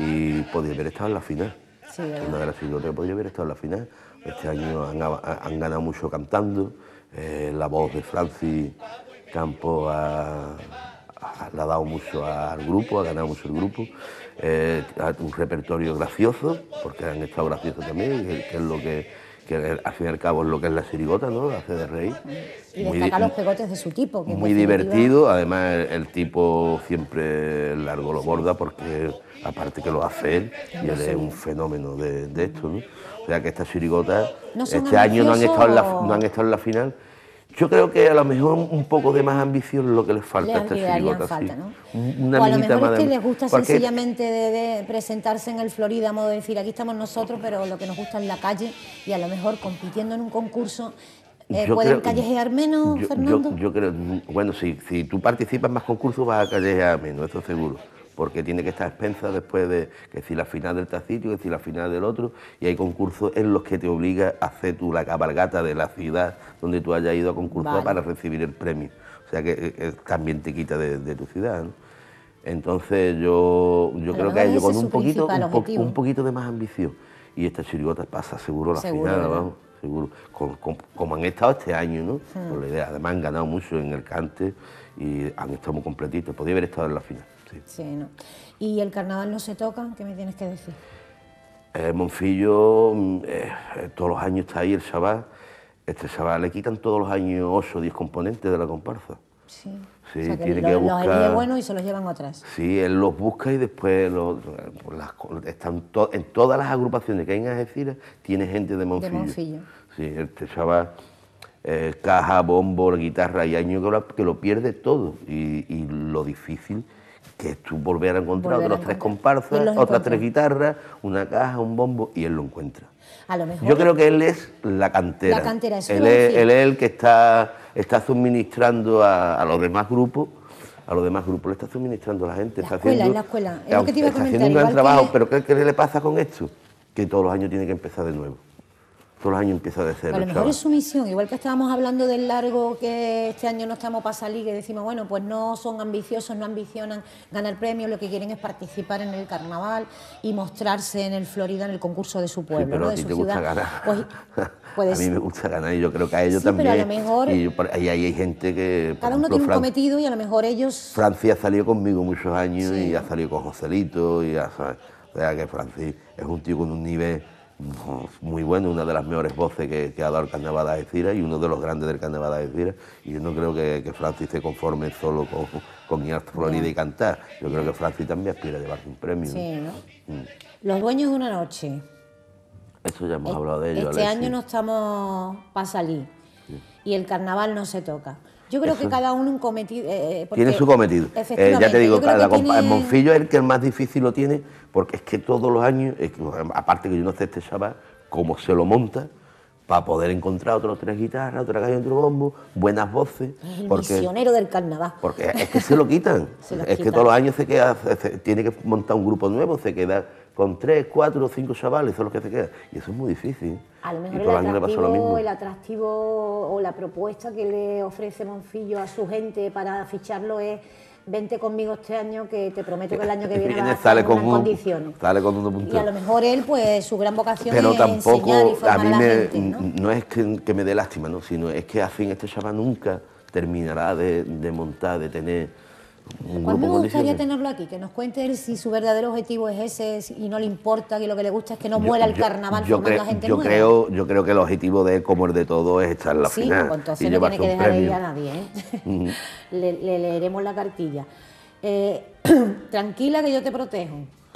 Speaker 20: y podría haber estado en la final.
Speaker 19: Sí, ¿verdad?
Speaker 20: Una de las chirigotas que podría haber estado en la final. Este año han, han ganado mucho cantando. eh, la voz de Francis Campos ha, ha- le ha dado mucho al grupo, ha ganado mucho el grupo. Eh, ha- un repertorio gracioso, porque han estado graciosos también, que, que es lo que, que al fin y al cabo es lo que es la chirigota, ¿no? Hace de reír.
Speaker 19: Y
Speaker 20: Muy
Speaker 19: destaca
Speaker 20: di-
Speaker 19: los pegotes de su tipo. Que en
Speaker 20: Muy
Speaker 19: definitiva-
Speaker 20: divertido, además el, el tipo siempre largo lo borda porque aparte que lo hace él y él es un fenómeno de, de esto, ¿no? O sea que estas chirigotas
Speaker 19: ¿No son
Speaker 20: este año no han, estado en la,
Speaker 19: ambiciosos?
Speaker 20: no han estado en la final. Yo creo que a lo mejor un poco de más ambición es lo que les falta a
Speaker 19: Les
Speaker 20: estas
Speaker 19: harían
Speaker 20: chirigotas.
Speaker 19: falta,
Speaker 20: sí.
Speaker 19: ¿no?
Speaker 20: Un- Una
Speaker 19: o a lo
Speaker 20: minita
Speaker 19: mejor
Speaker 20: más
Speaker 19: es que
Speaker 20: de-
Speaker 19: les gusta
Speaker 20: porque-
Speaker 19: sencillamente de, de presentarse en el Florida, a modo de decir, aquí estamos nosotros, pero lo que nos gusta es la calle, y a lo mejor compitiendo en un concurso eh,
Speaker 20: Yo
Speaker 19: pueden
Speaker 20: creo-
Speaker 19: callejear menos,
Speaker 20: Yo,
Speaker 19: Fernando.
Speaker 20: yo, yo creo, bueno, si, si tú participas en más concursos vas a callejear menos, eso seguro, porque tiene que estar a expensas después de que si la final del tacitio, que si la final del otro, y hay concursos en los que te obliga a hacer tú la cabalgata de la ciudad donde tú hayas ido a concursar
Speaker 19: Vale.
Speaker 20: para recibir el premio, o sea que eh, eh, también te quita de, de tu ciudad, ¿no? Entonces yo, yo
Speaker 19: A lo
Speaker 20: creo que
Speaker 19: mejor
Speaker 20: ellos
Speaker 19: ese
Speaker 20: con
Speaker 19: es
Speaker 20: un
Speaker 19: su
Speaker 20: poquito,
Speaker 19: principal
Speaker 20: un, po-
Speaker 19: objetivo.
Speaker 20: un poquito de más ambición, y esta chirigota pasa seguro la
Speaker 19: Seguro,
Speaker 20: final,
Speaker 19: ¿verdad?
Speaker 20: vamos. seguro. Con, con, como han estado este año, ¿no?
Speaker 19: Hmm.
Speaker 20: Con la idea. Además han ganado mucho en el cante y han estado muy completitos. Podría haber estado en la final. Sí.
Speaker 19: Sí, ¿no? ¿Y el carnaval no se toca? ¿Qué me tienes que decir?
Speaker 20: Eh, Monfillo, eh, todos los años está ahí el Shabbat. Este Shabbat le quitan todos los años ocho o diez componentes de la comparsa.
Speaker 19: Sí.
Speaker 20: Sí,
Speaker 19: O sea, que
Speaker 20: tiene
Speaker 19: lo-
Speaker 20: que
Speaker 19: los
Speaker 20: buscar.
Speaker 19: elige buenos y se los llevan otras.
Speaker 20: Sí, él los busca y después los, las, están to, en todas las agrupaciones que hay en Algeciras tiene gente de Monfillo.
Speaker 19: De Monfillo.
Speaker 20: Sí, este chaval, eh, caja, bombo, guitarra y año que lo, que lo pierde todo. Y, y lo difícil que es tú volver a encontrar
Speaker 19: Volver a
Speaker 20: otros tres
Speaker 19: encontrar. Y
Speaker 20: comparsas,
Speaker 19: él los
Speaker 20: otras
Speaker 19: encuentra.
Speaker 20: tres guitarras, una caja, un bombo y él lo encuentra.
Speaker 19: A lo mejor.
Speaker 20: Yo creo que él es la cantera.
Speaker 19: La cantera, eso
Speaker 20: él,
Speaker 19: iba a
Speaker 20: es,
Speaker 19: decir.
Speaker 20: él es el que está, está suministrando a, a los demás grupos. A los demás grupos le está suministrando a la gente.
Speaker 19: La
Speaker 20: está
Speaker 19: escuela,
Speaker 20: haciendo,
Speaker 19: es la escuela. Es lo que te iba a
Speaker 20: está
Speaker 19: comentar,
Speaker 20: haciendo un gran
Speaker 19: igual
Speaker 20: trabajo,
Speaker 19: que-
Speaker 20: pero ¿qué, ¿qué le pasa con esto? Que todos los años tiene que empezar de nuevo. Todos los años empieza de cero.
Speaker 19: A lo
Speaker 20: el
Speaker 19: mejor
Speaker 20: chaval.
Speaker 19: es su misión, igual que estábamos hablando del largo que este año no estamos para salir, que decimos, bueno, pues no son ambiciosos, no ambicionan ganar premios, lo que quieren es participar en el carnaval y mostrarse en el Florida en el concurso de su
Speaker 20: Sí,
Speaker 19: pueblo,
Speaker 20: pero
Speaker 19: ¿no?
Speaker 20: a
Speaker 19: de
Speaker 20: ti
Speaker 19: su
Speaker 20: te gusta
Speaker 19: ciudad.
Speaker 20: ganar.
Speaker 19: Pues, puede
Speaker 20: a mí
Speaker 19: ser.
Speaker 20: me gusta ganar y yo creo que a ellos
Speaker 19: Sí, pero
Speaker 20: también.
Speaker 19: a lo mejor-
Speaker 20: Y yo por- ahí hay, hay gente que. por
Speaker 19: Cada uno
Speaker 20: ejemplo,
Speaker 19: tiene un
Speaker 20: Fran-
Speaker 19: cometido y a lo mejor ellos...
Speaker 20: Francia ha salido conmigo muchos años
Speaker 19: Sí.
Speaker 20: y ha salido con Joselito y ya sabes. O sea que Francis es un tío con un nivel muy bueno, una de las mejores voces que, que ha dado el Carnaval de Algeciras y uno de los grandes del Carnaval de Algeciras. Y yo no creo que, que Francis se conforme solo con, con ir a Florida y cantar. Yo creo que Francis también aspira a llevarse un premio.
Speaker 19: Sí, ¿no?
Speaker 20: Mm.
Speaker 19: Los dueños de una noche.
Speaker 20: Eso ya hemos hablado de ello,
Speaker 19: Este
Speaker 20: Alexis.
Speaker 19: año no estamos para salir y el carnaval no se toca. Yo creo
Speaker 20: Eso.
Speaker 19: que cada uno un cometido... eh, porque-
Speaker 20: Tiene su cometido. Eh,
Speaker 19: Efectivamente,
Speaker 20: ya te digo,
Speaker 19: yo creo
Speaker 20: la
Speaker 19: que
Speaker 20: compa- el
Speaker 19: tiene-
Speaker 20: Monfillo es el que el más difícil lo tiene, porque es que todos los años, es que, aparte que yo no sé este chaval, cómo se lo monta, para poder encontrar otros tres guitarras, otra caja y otro bombo, buenas voces.
Speaker 19: Es el
Speaker 20: porque,
Speaker 19: misionero del carnaval.
Speaker 20: porque es que se lo quitan.
Speaker 19: Se lo
Speaker 20: es que
Speaker 19: quitan.
Speaker 20: todos los años se queda, se- se- tiene que montar un grupo nuevo, se queda con tres, cuatro o cinco chavales, eso es lo que se queda. Y eso es muy difícil.
Speaker 19: A lo
Speaker 20: y
Speaker 19: mejor
Speaker 20: todos
Speaker 19: el
Speaker 20: los años le pasa lo mismo.
Speaker 19: atractivo, el atractivo o la propuesta que le ofrece Monfillo a su gente para ficharlo es vente conmigo este año que te prometo que el año que viene vas a estar
Speaker 20: sale
Speaker 19: en
Speaker 20: con
Speaker 19: unas
Speaker 20: un,
Speaker 19: condiciones.
Speaker 20: sale con uno
Speaker 19: Y
Speaker 20: punto.
Speaker 19: a lo mejor él, pues su gran vocación
Speaker 20: Pero
Speaker 19: es
Speaker 20: tampoco,
Speaker 19: enseñar y
Speaker 20: a
Speaker 19: formar
Speaker 20: mí
Speaker 19: a la
Speaker 20: me,
Speaker 19: gente, ¿no?
Speaker 20: no es que, que me dé lástima, ¿no? Sino es que al fin este chaval nunca terminará de, de montar, de tener un
Speaker 19: Pues
Speaker 20: grupo
Speaker 19: me
Speaker 20: en
Speaker 19: gustaría
Speaker 20: condiciones.
Speaker 19: tenerlo aquí, que nos cuente él si su verdadero objetivo es ese y no le importa, que lo que le gusta es que no
Speaker 20: Yo-
Speaker 19: muera el
Speaker 20: yo-
Speaker 19: carnaval
Speaker 20: yo
Speaker 19: formando
Speaker 20: creo-
Speaker 19: a gente
Speaker 20: yo
Speaker 19: nueva.
Speaker 20: creo, yo creo que el objetivo de él, como el de todo, es estar en la
Speaker 19: Sí,
Speaker 20: final
Speaker 19: pues entonces
Speaker 20: y
Speaker 19: no tiene
Speaker 20: llevarse
Speaker 19: que
Speaker 20: un
Speaker 19: dejar de ir
Speaker 20: premio.
Speaker 19: a nadie, ¿eh?
Speaker 20: Ujú.
Speaker 19: le, le leeremos la cartilla. Eh, tranquila que yo te protejo.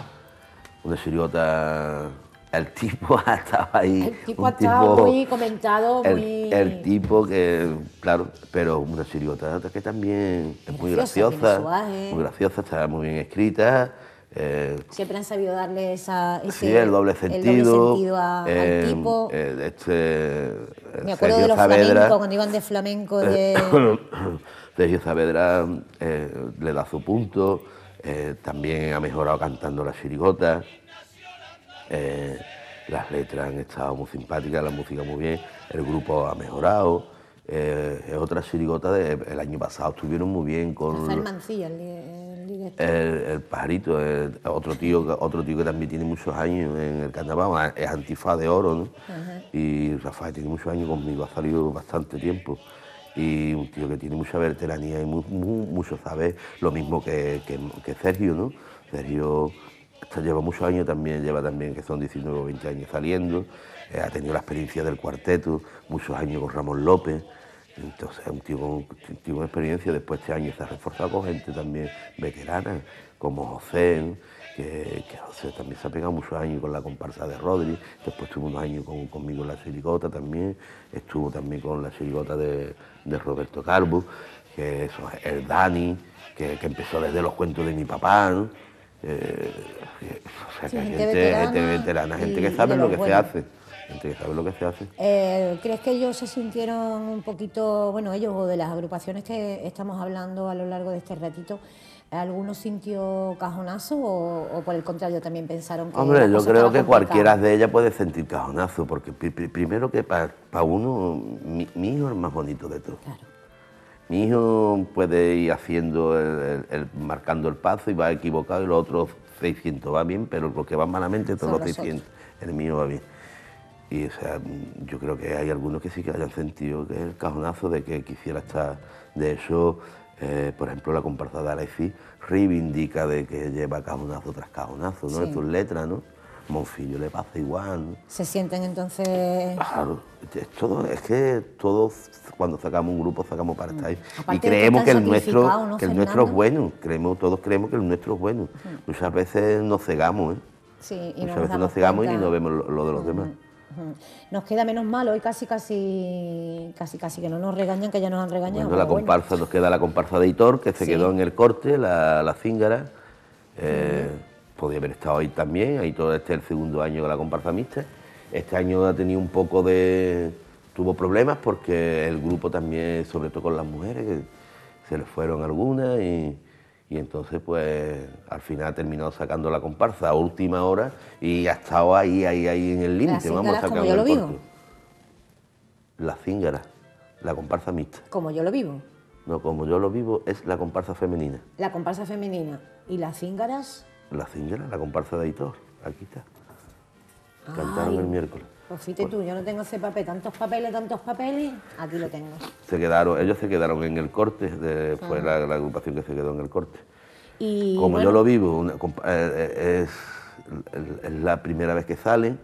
Speaker 20: Una chirigota, el tipo ha estado ahí.
Speaker 19: El tipo
Speaker 20: un
Speaker 19: ha estado
Speaker 20: tipo-
Speaker 19: muy comentado,
Speaker 20: el,
Speaker 19: muy...
Speaker 20: el tipo que, claro, pero una chirigota que también es muy
Speaker 19: Graciosa,
Speaker 20: graciosa,
Speaker 19: tiene su aje.
Speaker 20: muy graciosa, está muy bien escrita. eh,
Speaker 19: Siempre han sabido darle esa, ese,
Speaker 20: Sí, el doble
Speaker 19: el
Speaker 20: sentido.
Speaker 19: doble sentido a-
Speaker 20: eh,
Speaker 19: al tipo.
Speaker 20: eh, este,
Speaker 19: Me acuerdo
Speaker 20: Sergio
Speaker 19: de los
Speaker 20: Saavedra,
Speaker 19: flamencos, cuando iban de flamenco de...
Speaker 20: Sergio Saavedra eh, le da su punto, eh, también ha mejorado cantando la chirigota, eh, las letras han estado muy simpáticas, la música muy bien, el grupo ha mejorado, eh, es otra chirigota del año pasado, estuvieron muy bien con...
Speaker 19: Rafael Mancilla, el, el director.
Speaker 20: El, el pajarito, el- otro tío, que- otro tío que también tiene muchos años en el carnaval, es Antifaz de Oro, ¿no?
Speaker 19: Ajá.
Speaker 20: Y Rafael tiene muchos años conmigo, ha salido bastante tiempo. Y un tío que tiene mucha veteranía y mu- mu- mucho saber, lo mismo que, que- que Sergio, ¿no? Sergio está- lleva muchos años también, lleva también, que son diecinueve o veinte años saliendo, eh, ha tenido la experiencia del cuarteto, muchos años con Ramón López. Entonces es un tío con, un tío con experiencia. Después este año se ha reforzado con gente también veterana, como José, ¿no? que, que José también se ha pegado muchos años con la comparsa de Rodri. Después estuvo unos años con, conmigo en la chirigota también, estuvo también con la chirigota de, de Roberto Calvo, que eso es el Dani, que, que empezó desde los cuentos de mi papá, ¿no? Eh, o sea,
Speaker 19: Sí,
Speaker 20: que hay
Speaker 19: gente
Speaker 20: gente,
Speaker 19: veterana
Speaker 20: gente veterana, gente
Speaker 19: y
Speaker 20: que sabe
Speaker 19: de
Speaker 20: lo
Speaker 19: los
Speaker 20: que se
Speaker 19: buenos.
Speaker 20: hace, gente que sabe lo que se hace.
Speaker 19: Eh, ¿Crees que ellos se sintieron un poquito, bueno, ellos o de las agrupaciones que estamos hablando a lo largo de este ratito, ¿alguno sintió cajonazo o, o por el contrario también pensaron que
Speaker 20: Hombre,
Speaker 19: la
Speaker 20: yo
Speaker 19: cosa
Speaker 20: creo
Speaker 19: estaba
Speaker 20: que
Speaker 19: complicada?
Speaker 20: cualquiera de ellas puede sentir cajonazo, porque pri- pri- primero que para uno, mi, mi hijo es el más bonito de todos. Mi hijo puede ir haciendo, el, el- el- marcando el paso y va equivocado y los otros seiscientos va bien, pero los que van malamente todos
Speaker 19: Son
Speaker 20: los
Speaker 19: los
Speaker 20: seiscientos, el mío va bien. Y o sea, yo creo que hay algunos que sí que hayan sentido que el cajonazo de que quisiera estar. De hecho, eh, por ejemplo, la comparsa de Alexis reivindica de que lleva cajonazo tras cajonazo, ¿no?
Speaker 19: Sí.
Speaker 20: En sus letras, ¿no? Monfillo le pasa igual, ¿no?
Speaker 19: Se sienten entonces...
Speaker 20: Claro, es, todo, es que todos cuando sacamos un grupo sacamos para estar ahí.
Speaker 19: Aparte
Speaker 20: Y
Speaker 19: de
Speaker 20: creemos
Speaker 19: que
Speaker 20: que
Speaker 19: están
Speaker 20: el nuestro,
Speaker 19: sacrificados, ¿no,
Speaker 20: que el nuestro es
Speaker 19: Fernando?
Speaker 20: bueno, creemos, todos creemos que el nuestro es bueno. Muchas veces nos cegamos, ¿eh?
Speaker 19: Sí, y
Speaker 20: Muchas
Speaker 19: nos
Speaker 20: veces
Speaker 19: damos
Speaker 20: nos cegamos y
Speaker 19: cuenta.
Speaker 20: ni nos vemos lo, lo de los demás.
Speaker 19: Ujú. Nos queda menos mal, hoy casi, casi, casi, casi que no nos regañan, que ya nos han regañado.
Speaker 20: Bueno, la
Speaker 19: pero bueno.
Speaker 20: comparsa, nos queda la comparsa de Hitor, que se
Speaker 19: Sí.
Speaker 20: quedó en el corte, la, la Cíngara. Eh, podía haber estado ahí también, ahí todo este es el segundo año de la comparsa mixta. Este año ha tenido un poco de... tuvo problemas porque el grupo también, sobre todo con las mujeres, que se les fueron algunas y, y entonces pues al final ha terminado sacando la comparsa a última hora y ha estado ahí, ahí, ahí en el límite.
Speaker 19: Las
Speaker 20: Vamos a
Speaker 19: cíngaras,
Speaker 20: sacar
Speaker 19: como yo lo vivo.
Speaker 20: La Cíngara, la comparsa mixta.
Speaker 19: Como yo lo vivo.
Speaker 20: No, como yo lo vivo, es la comparsa femenina.
Speaker 19: La comparsa femenina y las cíngaras.
Speaker 20: La Cíngara, la comparsa de Hitor, aquí está. Cantaron
Speaker 19: Ay,
Speaker 20: el miércoles.
Speaker 19: Pues fíjate tú, yo no tengo ese papel, tantos papeles, tantos papeles, aquí lo tengo.
Speaker 20: Se quedaron, ellos se quedaron en el corte, de- fue
Speaker 19: Ah.
Speaker 20: la, la agrupación que se quedó en el corte.
Speaker 19: Y
Speaker 20: Como
Speaker 19: bueno,
Speaker 20: yo lo vivo, una compa- eh, es, es la primera vez que salen,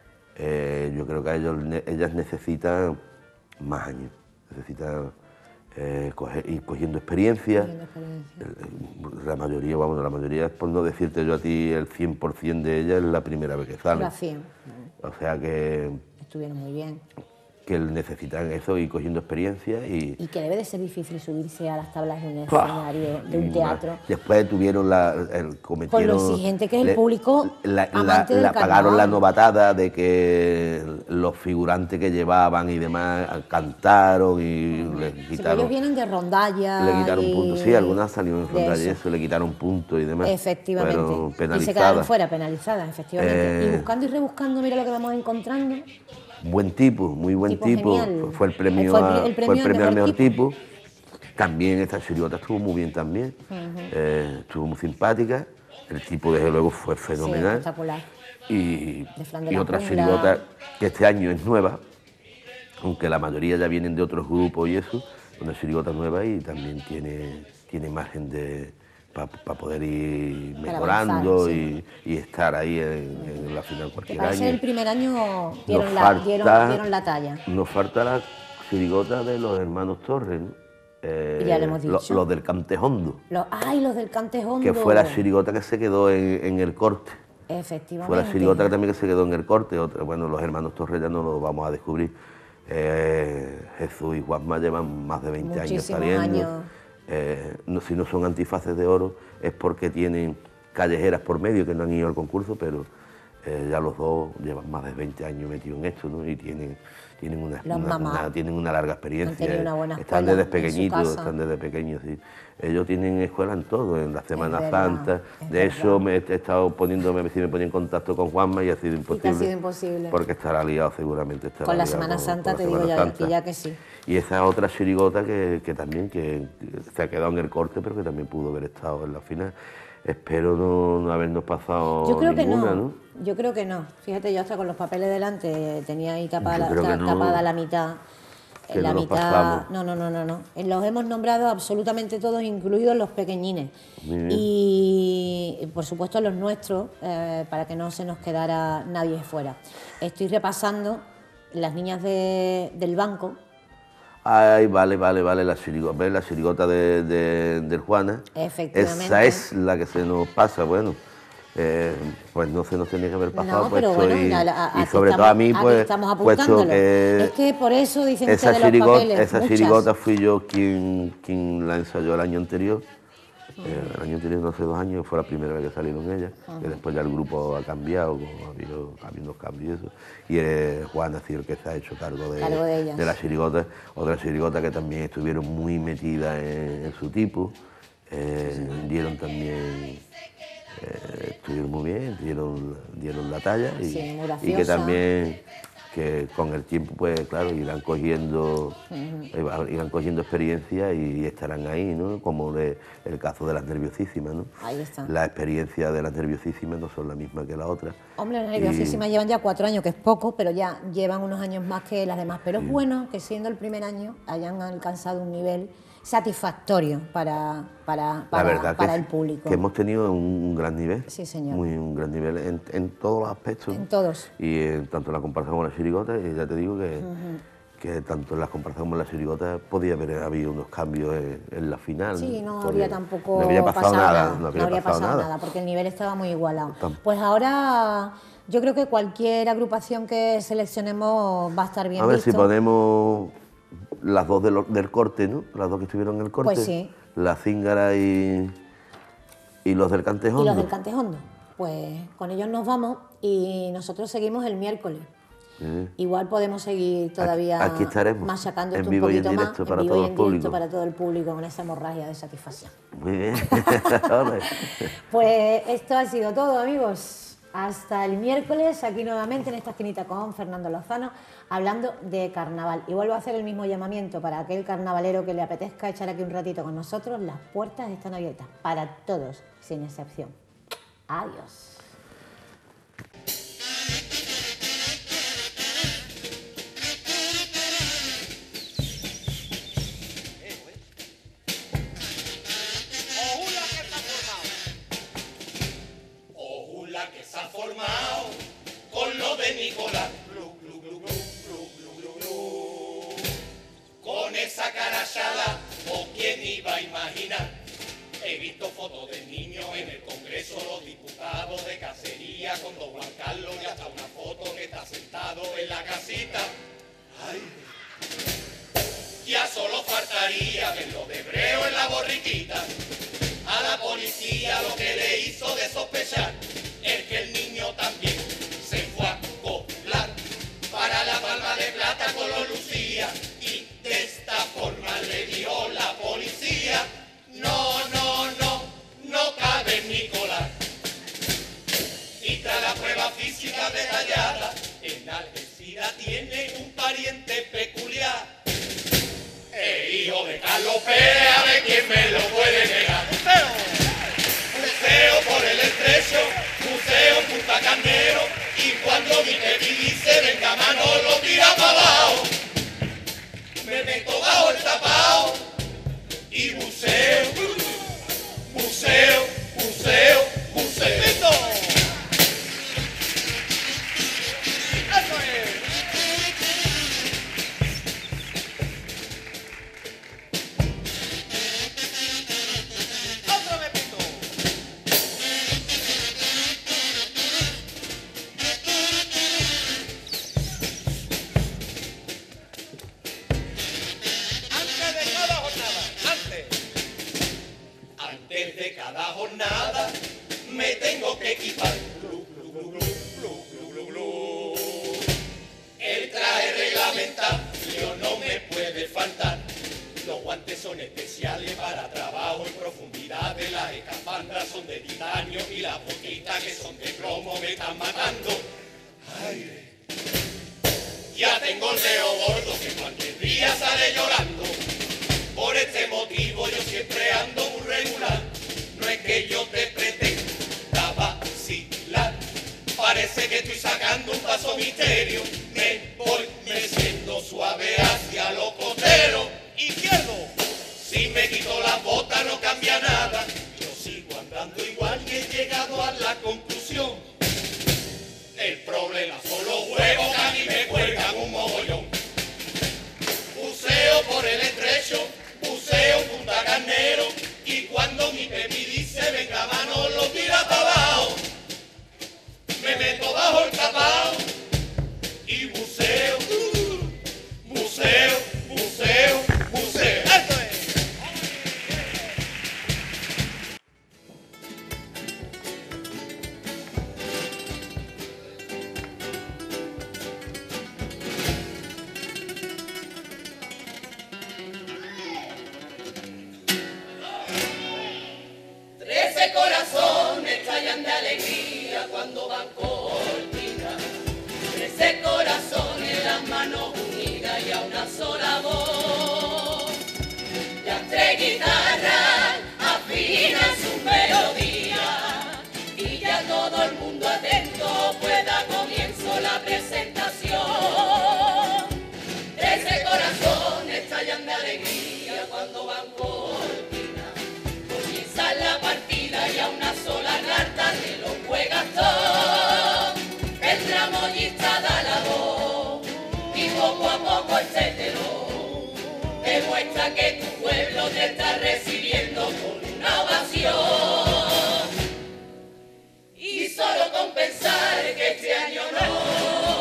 Speaker 20: eh, yo creo que ellos, ne- ellas necesitan más años, necesitan eh, coger- ir cogiendo experiencia.
Speaker 19: Cogiendo experiencia.
Speaker 20: Eh, La mayoría, vamos, la mayoría, por no decirte yo a ti, el cien por cien de ellas es la primera vez que salen.
Speaker 19: lo hacían,
Speaker 20: O sea que,
Speaker 19: estuvieron muy bien.
Speaker 20: que necesitan eso, ir cogiendo experiencia y...
Speaker 19: Y que debe de ser difícil subirse a las tablas de un
Speaker 20: ¡Pah!
Speaker 19: escenario, de un
Speaker 20: Y
Speaker 19: teatro.
Speaker 20: Después tuvieron la, el, cometieron...
Speaker 19: Por lo exigente que es el
Speaker 20: le-
Speaker 19: público
Speaker 20: la, la-
Speaker 19: amante del
Speaker 20: la- pagaron
Speaker 19: carnaval.
Speaker 20: la novatada de que los figurantes que llevaban y demás cantaron y le
Speaker 19: Sí,
Speaker 20: quitaron,
Speaker 19: ellos vienen de rondalla.
Speaker 20: le quitaron
Speaker 19: y-
Speaker 20: puntos. Sí, algunas salieron en
Speaker 19: de
Speaker 20: rondalla y
Speaker 19: eso.
Speaker 20: eso, le quitaron puntos y demás.
Speaker 19: Efectivamente.
Speaker 20: Fueron
Speaker 19: Y se
Speaker 20: penalizadas.
Speaker 19: quedaron fuera, penalizadas, efectivamente.
Speaker 20: Eh,
Speaker 19: Y buscando y rebuscando, mira lo que vamos encontrando.
Speaker 20: Buen tipo, muy buen
Speaker 19: Tipo
Speaker 20: tipo.
Speaker 19: genial.
Speaker 20: Fue el premio,
Speaker 19: Fue el-
Speaker 20: a-
Speaker 19: el premio
Speaker 20: fue el
Speaker 19: al
Speaker 20: premio al
Speaker 19: mejor
Speaker 20: mejor tipo. También esta chirigota estuvo muy bien también.
Speaker 19: Ujú.
Speaker 20: Eh, estuvo muy simpática. El tipo, desde luego, fue
Speaker 19: Sí,
Speaker 20: fenomenal.
Speaker 19: espectacular.
Speaker 20: y,
Speaker 19: De Flan de
Speaker 20: y
Speaker 19: la
Speaker 20: otra
Speaker 19: Jungla.
Speaker 20: chirigota que este año es nueva, aunque la mayoría ya vienen de otros grupos y eso, una chirigota nueva y también tiene, tiene margen de para poder ir
Speaker 19: Para
Speaker 20: mejorando
Speaker 19: avanzar,
Speaker 20: y, y estar ahí en, en la final
Speaker 19: Que
Speaker 20: cualquier
Speaker 19: para
Speaker 20: año.
Speaker 19: ser el primer año dieron,
Speaker 20: Nos
Speaker 19: la,
Speaker 20: falta-
Speaker 19: dieron, dieron la talla.
Speaker 20: Nos falta la chirigota de los hermanos Torres, ¿no? Eh,
Speaker 19: Ya le hemos
Speaker 20: lo-
Speaker 19: dicho.
Speaker 20: Los del Cantejondo,
Speaker 19: Los, ¡Ay, los del Cantejondo!
Speaker 20: que fue la chirigota que se quedó en, en el corte.
Speaker 19: Efectivamente.
Speaker 20: Fue la chirigota que también que se quedó en el corte. Otra, bueno, los hermanos Torres ya no lo vamos a descubrir. Eh, Jesús y Juanma llevan más de veinte años
Speaker 19: Muchísimos
Speaker 20: saliendo.
Speaker 19: años.
Speaker 20: Eh, no, si no son antifaces de oro es porque tienen callejeras por medio que no han ido al concurso, pero eh, ya los dos llevan más de veinte años metidos en esto, ¿no? Y tienen, tienen, una,
Speaker 19: Los
Speaker 20: una-
Speaker 19: mamás
Speaker 20: una- tienen una larga experiencia.
Speaker 19: han tenido una buena
Speaker 20: están
Speaker 19: escuela
Speaker 20: desde
Speaker 19: en su
Speaker 20: pequeñitos,
Speaker 19: casa.
Speaker 20: están desde pequeños, sí. Ellos tienen escuela en todo, en la Semana
Speaker 19: verdad,
Speaker 20: Santa.
Speaker 19: es
Speaker 20: De hecho, me he estado poniéndome, si me ponía en contacto con Juanma y ha sido
Speaker 19: Y
Speaker 20: imposible.
Speaker 19: que ha sido imposible.
Speaker 20: Porque estará liado seguramente. Estará
Speaker 19: Con la
Speaker 20: liado
Speaker 19: Semana
Speaker 20: con-
Speaker 19: Santa
Speaker 20: con la
Speaker 19: te digo
Speaker 20: Semana
Speaker 19: ya,
Speaker 20: Santa.
Speaker 19: que ya que sí.
Speaker 20: Y esa otra chirigota que, que también que se ha quedado en el corte, pero que también pudo haber estado en la final. Espero no, no habernos pasado
Speaker 19: Yo creo que
Speaker 20: ninguna,
Speaker 19: no,
Speaker 20: ¿no?
Speaker 19: yo creo que no. Fíjate, yo hasta con los papeles delante tenía ahí tapada,
Speaker 20: Yo
Speaker 19: la,
Speaker 20: creo que
Speaker 19: ta-
Speaker 20: no,
Speaker 19: tapada la mitad.
Speaker 20: que
Speaker 19: la
Speaker 20: no nos
Speaker 19: mitad.
Speaker 20: pasamos.
Speaker 19: No, no, no, no, no. Eh, Los hemos nombrado absolutamente todos, incluidos los pequeñines.
Speaker 20: Muy bien.
Speaker 19: Y, y, por supuesto los nuestros, eh, para que no se nos quedara nadie fuera. Estoy repasando las niñas de- del banco.
Speaker 20: Ay, vale, vale, vale, la chirigota, ¿ves? La chirigota de, de, del Juana.
Speaker 19: Efectivamente.
Speaker 20: Esa es la que se nos pasa, bueno. eh, pues no se nos tenía que haber pasado,
Speaker 19: No, pero
Speaker 20: puesto
Speaker 19: bueno,
Speaker 20: y,
Speaker 19: a- a-
Speaker 20: y
Speaker 19: aquí
Speaker 20: sobre todo
Speaker 19: estamos-
Speaker 20: a mí,
Speaker 19: aquí
Speaker 20: pues,
Speaker 19: estamos
Speaker 20: puesto
Speaker 19: apuntándolo.
Speaker 20: que
Speaker 19: Es que por eso dicen
Speaker 20: esa,
Speaker 19: ustedes los
Speaker 20: chirigota,
Speaker 19: papeles,
Speaker 20: esa
Speaker 19: muchas.
Speaker 20: chirigota fui yo quien, quien la ensayó el año anterior. Eh, el año anterior, no hace dos años, fue la primera vez que salieron ellas, que después ya el grupo ha cambiado, como ha habido, ha habido unos cambios y eso. Y eh, Juan ha sido el que se ha hecho cargo de,
Speaker 19: Cargo de ellas.
Speaker 20: la chirigota, otra chirigota que también estuvieron muy metidas en, en su tipo, eh, dieron también, eh, estuvieron muy bien, dieron, dieron la talla y,
Speaker 19: Sí, muy
Speaker 20: y que
Speaker 19: graciosa.
Speaker 20: también que con el tiempo, pues claro, irán cogiendo,
Speaker 19: Ujú.
Speaker 20: irán cogiendo experiencia y estarán ahí, ¿no? Como de, el caso de las nerviosísimas, ¿no?
Speaker 19: Ahí está.
Speaker 20: La experiencia de las nerviosísimas no son la misma que la otra.
Speaker 19: Hombre, las
Speaker 20: Y-
Speaker 19: nerviosísimas llevan ya cuatro años, que es poco, pero ya llevan unos años más que las demás. Pero es bueno que siendo el primer año hayan alcanzado un nivel satisfactorio para, para,
Speaker 20: La
Speaker 19: para,
Speaker 20: verdad
Speaker 19: para
Speaker 20: que,
Speaker 19: el público.
Speaker 20: que hemos tenido un, un gran nivel,
Speaker 19: Sí, señor.
Speaker 20: muy un gran nivel en, en todos los aspectos.
Speaker 19: En todos.
Speaker 20: Y en, tanto en la comparación como en la chirigota, y ya te digo que,
Speaker 19: Ujú.
Speaker 20: que tanto en la comparación como en la chirigota podía haber habido unos cambios en, en la final.
Speaker 19: Sí, no
Speaker 20: porque
Speaker 19: habría tampoco
Speaker 20: no habría pasado, nada, no
Speaker 19: no
Speaker 20: habría
Speaker 19: habría
Speaker 20: pasado,
Speaker 19: pasado
Speaker 20: nada.
Speaker 19: nada, porque el nivel estaba muy igualado.
Speaker 20: Tam-
Speaker 19: Pues ahora yo creo que cualquier agrupación que seleccionemos va a estar bien
Speaker 20: A ver
Speaker 19: visto.
Speaker 20: si ponemos las dos de lo- del corte, ¿no? Las dos que estuvieron en el corte.
Speaker 19: Pues sí.
Speaker 20: La Zíngara y, y los del
Speaker 19: Y
Speaker 20: Cantejondo.
Speaker 19: los del Cantejondo. Pues con ellos nos vamos y nosotros seguimos el miércoles.
Speaker 20: Sí.
Speaker 19: Igual podemos seguir todavía
Speaker 20: Aquí estaremos,
Speaker 19: machacando
Speaker 20: en
Speaker 19: esto un
Speaker 20: vivo y en
Speaker 19: poquito más,
Speaker 20: directo para
Speaker 19: en vivo
Speaker 20: todo
Speaker 19: y
Speaker 20: el
Speaker 19: en directo
Speaker 20: público.
Speaker 19: para todo el público con esa hemorragia de satisfacción.
Speaker 20: Muy bien. Ole.
Speaker 19: Pues esto ha sido todo, amigos. Hasta el miércoles, aquí nuevamente en esta esquinita con Fernando Lozano, hablando de carnaval. Y vuelvo a hacer el mismo llamamiento para aquel carnavalero que le apetezca echar aquí un ratito con nosotros. Las puertas están abiertas para todos, sin excepción. Adiós.
Speaker 21: Ojula que se ha formado con lo de Nicolás. Glu, glu, glu, glu, glu, glu, glu, glu. Con esa carachada, ¿o quién iba a imaginar? He visto fotos de niños en el Congreso, los diputados de cacería con don Juan Carlos y hasta una foto que está sentado en la casita. Ay. Ya solo faltaría verlo de Hebreo en la borriquita. A la policía lo que le hizo de sospechar es que el niño también se fue a colar para la Palma de Plata con los Lucía y de esta forma le dio la policía. No, no, no, no cabe en Nicolás. Y tras la prueba física detallada, en Algeciras tiene un pariente peculiar. El hijo de Carlos Pérez, a ver quién me lo puede negar. Museo por el estrecho, museo Punta Candero, y cuando mi baby dice venga mano lo tira para abajo, me meto bajo el tapao y museo, museo, museo, museo. ¡Eso es! ¡Otro repito! Antes de cada jornada, antes. Antes de cada jornada me tengo que equipar. Glu, glu, glu, glu, glu, glu, glu, glu. El traje reglamentario no me puede faltar. Los guantes son especiales para trabajo en profundidad. De las escafandas son de titanio y las botitas que son de plomo me están matando. Ay. Ya tengo el dedo gordo que cualquier día sale llorando. Por este motivo yo siempre ando muy regular. No es que yo te pretenda vacilar. Parece que estoy sacando un paso misterio. Me voy meciendo suave hacia los costeros. Izquierdo. Si me quito las botas no cambia nada. Yo sigo andando igual y he llegado a la conclusión. El problema son los huevos que a mí me cuelgan un mogollón. Buceo por el estrecho, buceo Punta Carnero, y cuando mi pepi dice venga mano lo tira para abajo, me meto bajo el tapao y buceo, buceo, buceo, buceo. ¡Esto es! Trece corazones estallan de alegría cuando van cortina. la presentación. Trece corazones estallan de alegría cuando van por Pina. Comienza la partida y a una sola carta te lo juegas todo. El tramoyista da la voz y poco a poco este telón demuestra que tu pueblo te está recibiendo con una ovación. Y solo con pensar que este año no